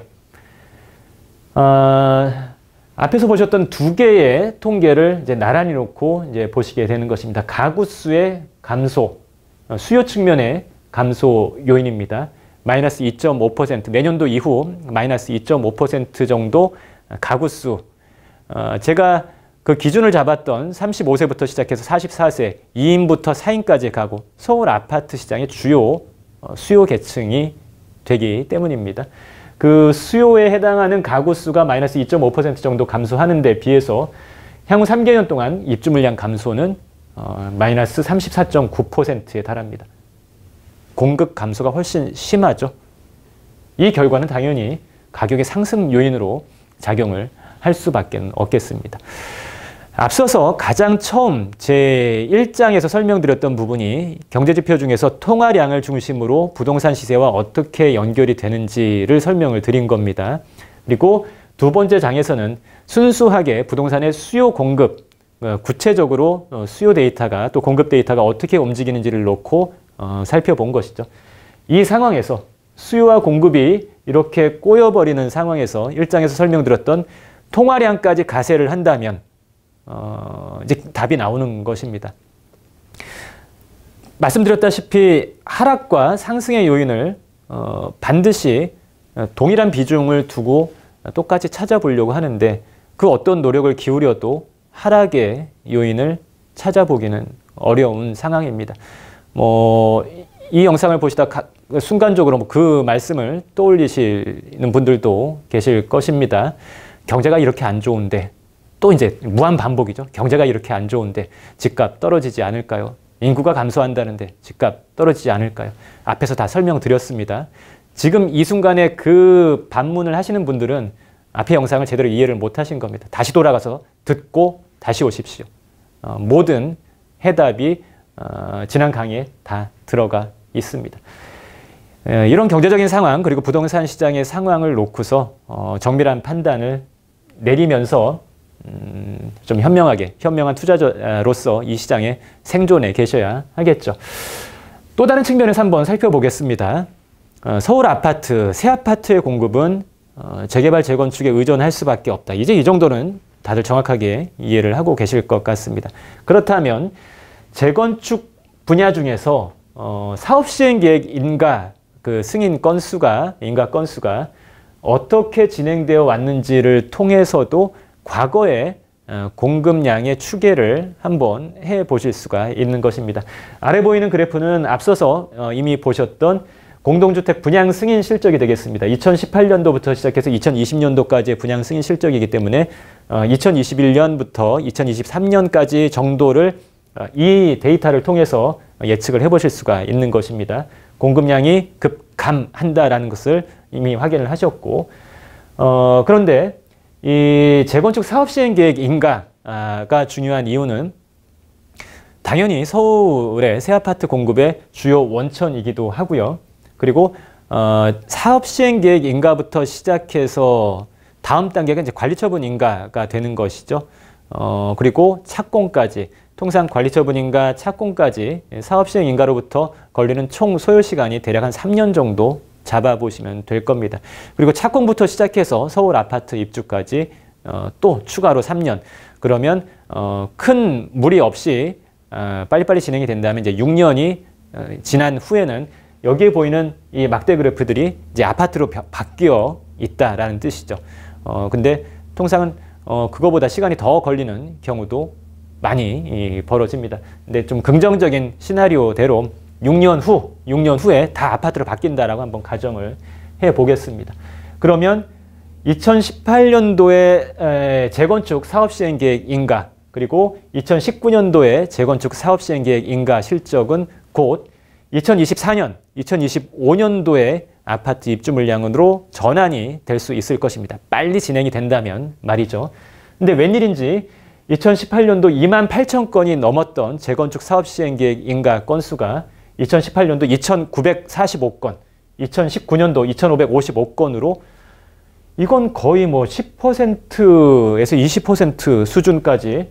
앞에서 보셨던 두 개의 통계를 이제 나란히 놓고 이제 보시게 되는 것입니다. 가구 수의 감소, 수요 측면의 감소 요인입니다. 마이너스 2.5%, 내년도 이후 마이너스 2.5% 정도 가구수, 제가 그 기준을 잡았던 35세부터 시작해서 44세, 2인부터 4인까지 가구, 서울 아파트 시장의 주요 수요 계층이 되기 때문입니다. 그 수요에 해당하는 가구 수가 마이너스 2.5% 정도 감소하는 데 비해서 향후 3개년 동안 입주 물량 감소는 마이너스 34.9%에 달합니다. 공급 감소가 훨씬 심하죠. 이 결과는 당연히 가격의 상승 요인으로 작용을 할 수밖에 없겠습니다. 앞서서 가장 처음 제 1장에서 설명드렸던 부분이 경제지표 중에서 통화량을 중심으로 부동산 시세와 어떻게 연결이 되는지를 설명을 드린 겁니다. 그리고 두 번째 장에서는 순수하게 부동산의 수요 공급, 구체적으로 수요 데이터가 또 공급 데이터가 어떻게 움직이는지를 놓고 살펴본 것이죠. 이 상황에서 수요와 공급이 이렇게 꼬여버리는 상황에서 1장에서 설명드렸던 통화량까지 가세를 한다면 이제 답이 나오는 것입니다. 말씀드렸다시피 하락과 상승의 요인을 반드시 동일한 비중을 두고 똑같이 찾아보려고 하는데 그 어떤 노력을 기울여도 하락의 요인을 찾아보기는 어려운 상황입니다. 이 영상을 보시다 순간적으로 그 말씀을 떠올리시는 분들도 계실 것입니다. 경제가 이렇게 안 좋은데, 또 이제 무한 반복이죠. 경제가 이렇게 안 좋은데 집값 떨어지지 않을까요? 인구가 감소한다는데 집값 떨어지지 않을까요? 앞에서 다 설명드렸습니다. 지금 이 순간에 그 반문을 하시는 분들은 앞의 영상을 제대로 이해를 못 하신 겁니다. 다시 돌아가서 듣고 다시 오십시오. 모든 해답이 지난 강의에 다 들어가 있습니다. 이런 경제적인 상황 그리고 부동산 시장의 상황을 놓고서 정밀한 판단을 내리면서 좀 현명한 투자자로서 이 시장에 생존해 계셔야 하겠죠. 또 다른 측면에서 한번 살펴보겠습니다. 서울 아파트, 새 아파트의 공급은 재개발, 재건축에 의존할 수밖에 없다. 이제 이 정도는 다들 정확하게 이해를 하고 계실 것 같습니다. 그렇다면 재건축 분야 중에서 사업 시행 계획 인가 건수가 어떻게 진행되어 왔는지를 통해서도 과거의 공급량의 추계를 한번 해 보실 수가 있는 것입니다. 아래 보이는 그래프는 앞서서 이미 보셨던 공동주택 분양 승인 실적이 되겠습니다. 2018년도부터 시작해서 2020년도까지의 분양 승인 실적이기 때문에 2021년부터 2023년까지 정도를 이 데이터를 통해서 예측을 해보실 수가 있는 것입니다. 공급량이 급감한다라는 것을 이미 확인을 하셨고, 그런데 이 재건축 사업 시행 계획 인가가 중요한 이유는 당연히 서울의 새 아파트 공급의 주요 원천이기도 하고요. 그리고 사업 시행 계획 인가부터 시작해서 다음 단계가 이제 관리처분 인가가 되는 것이죠. 그리고 착공까지, 통상 관리처분 인가, 착공까지 사업 시행 인가로부터 걸리는 총 소요 시간이 대략 한 3년 정도 잡아보시면 될 겁니다. 그리고 착공부터 시작해서 서울 아파트 입주까지 또 추가로 3년. 그러면 큰 무리 없이 빨리빨리 진행이 된다면 이제 6년이 지난 후에는 여기에 보이는 이 막대 그래프들이 이제 아파트로 바뀌어 있다라는 뜻이죠. 근데 통상은 그거보다 시간이 더 걸리는 경우도 많이 벌어집니다. 근데 좀 긍정적인 시나리오대로 6년 후에 다 아파트로 바뀐다라고 한번 가정을 해 보겠습니다. 그러면 2018년도에 재건축 사업시행계획 인가, 그리고 2019년도에 재건축 사업시행계획 인가 실적은 곧 2024년, 2025년도에 아파트 입주 물량으로 전환이 될 수 있을 것입니다. 빨리 진행이 된다면 말이죠. 근데 웬일인지 2018년도 28,000건이 넘었던 재건축 사업시행계획 인가 건수가 2018년도 2,945건, 2019년도 2,555건으로 이건 거의 뭐 10%에서 20% 수준까지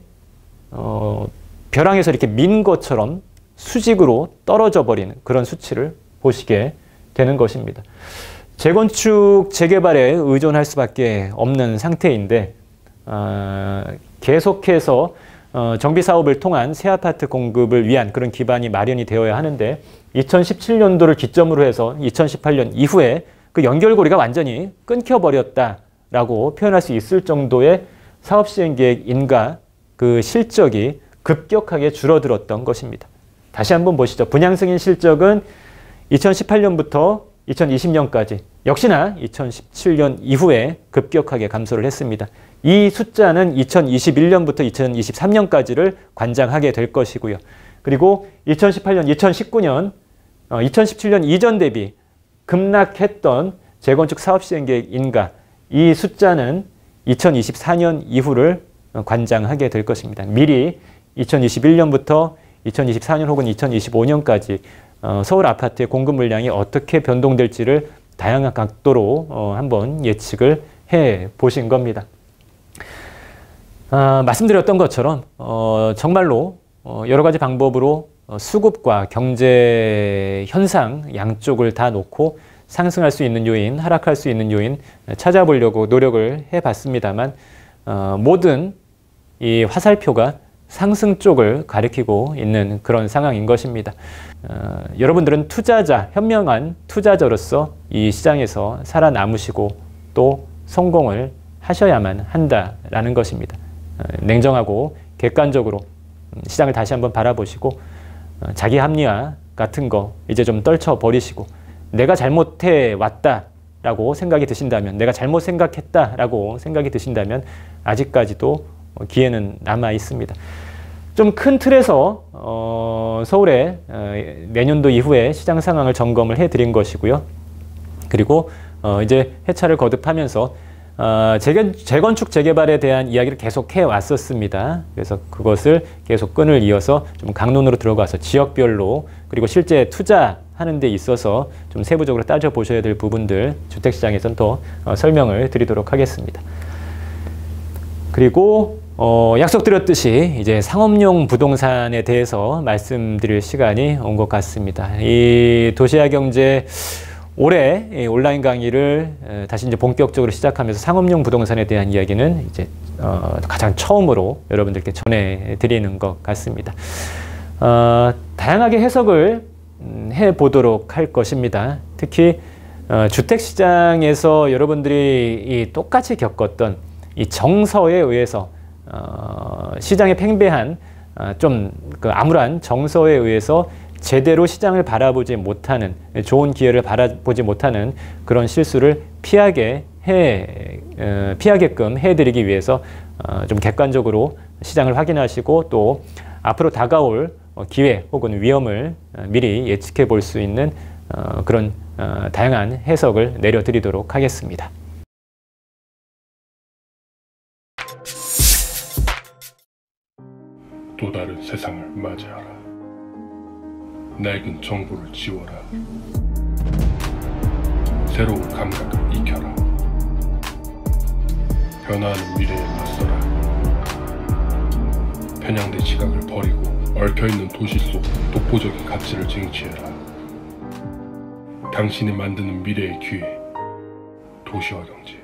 벼랑에서 이렇게 민 것처럼 수직으로 떨어져 버리는 그런 수치를 보시게 되는 것입니다. 재건축, 재개발에 의존할 수밖에 없는 상태인데 계속해서 정비 사업을 통한 새 아파트 공급을 위한 그런 기반이 마련이 되어야 하는데 2017년도를 기점으로 해서 2018년 이후에 그 연결고리가 완전히 끊겨버렸다라고 표현할 수 있을 정도의 사업 시행 계획 인가 그 실적이 급격하게 줄어들었던 것입니다. 다시 한번 보시죠. 분양 승인 실적은 2018년부터 2020년까지 역시나 2017년 이후에 급격하게 감소를 했습니다. 이 숫자는 2021년부터 2023년까지를 관장하게 될 것이고요. 그리고 2018년, 2019년, 2017년 이전 대비 급락했던 재건축 사업 시행 계획 인가 이 숫자는 2024년 이후를 관장하게 될 것입니다. 미리 2021년부터 2024년 혹은 2025년까지 서울 아파트의 공급 물량이 어떻게 변동될지를 다양한 각도로 한번 예측을 해 보신 겁니다. 말씀드렸던 것처럼 정말로 여러 가지 방법으로 수급과 경제 현상 양쪽을 다 놓고 상승할 수 있는 요인, 하락할 수 있는 요인 찾아보려고 노력을 해봤습니다만 모든 이 화살표가 상승 쪽을 가리키고 있는 그런 상황인 것입니다. 여러분들은 투자자, 현명한 투자자로서 이 시장에서 살아남으시고 또 성공을 하셔야만 한다라는 것입니다. 냉정하고 객관적으로 시장을 다시 한번 바라보시고 자기 합리화 같은 거 이제 좀 떨쳐버리시고 내가 잘못해 왔다라고 생각이 드신다면, 내가 잘못 생각했다라고 생각이 드신다면 아직까지도 기회는 남아 있습니다. 좀 큰 틀에서 서울의 내년도 이후에 시장 상황을 점검을 해드린 것이고요. 그리고 이제 해차를 거듭하면서 재건축 재개발에 대한 이야기를 계속 해왔었습니다. 그래서 그것을 계속 끈을 이어서 좀 강론으로 들어가서 지역별로 그리고 실제 투자하는 데 있어서 좀 세부적으로 따져보셔야 될 부분들 주택시장에서는 더 설명을 드리도록 하겠습니다. 그리고 약속드렸듯이 이제 상업용 부동산에 대해서 말씀드릴 시간이 온 것 같습니다. 이 도시화 경제 올해 온라인 강의를 다시 이제 본격적으로 시작하면서 상업용 부동산에 대한 이야기는 이제 가장 처음으로 여러분들께 전해드리는 것 같습니다. 다양하게 해석을 해보도록 할 것입니다. 특히 주택시장에서 여러분들이 똑같이 겪었던 이 정서에 의해서 시장에 팽배한 좀 그 암울한 정서에 의해서 제대로 시장을 바라보지 못하는, 좋은 기회를 바라보지 못하는 그런 실수를 피하게끔 해드리기 위해서 좀 객관적으로 시장을 확인하시고 또 앞으로 다가올 기회 혹은 위험을 미리 예측해 볼 수 있는 그런 다양한 해석을 내려드리도록 하겠습니다. 또 다른 세상을 맞이하라. 낡은 정보를 지워라. 새로운 감각을 익혀라. 변화하는 미래에 맞서라. 편향된 시각을 버리고 얽혀있는 도시 속 독보적인 가치를 쟁취해라. 당신이 만드는 미래의 기회, 도시화 경제.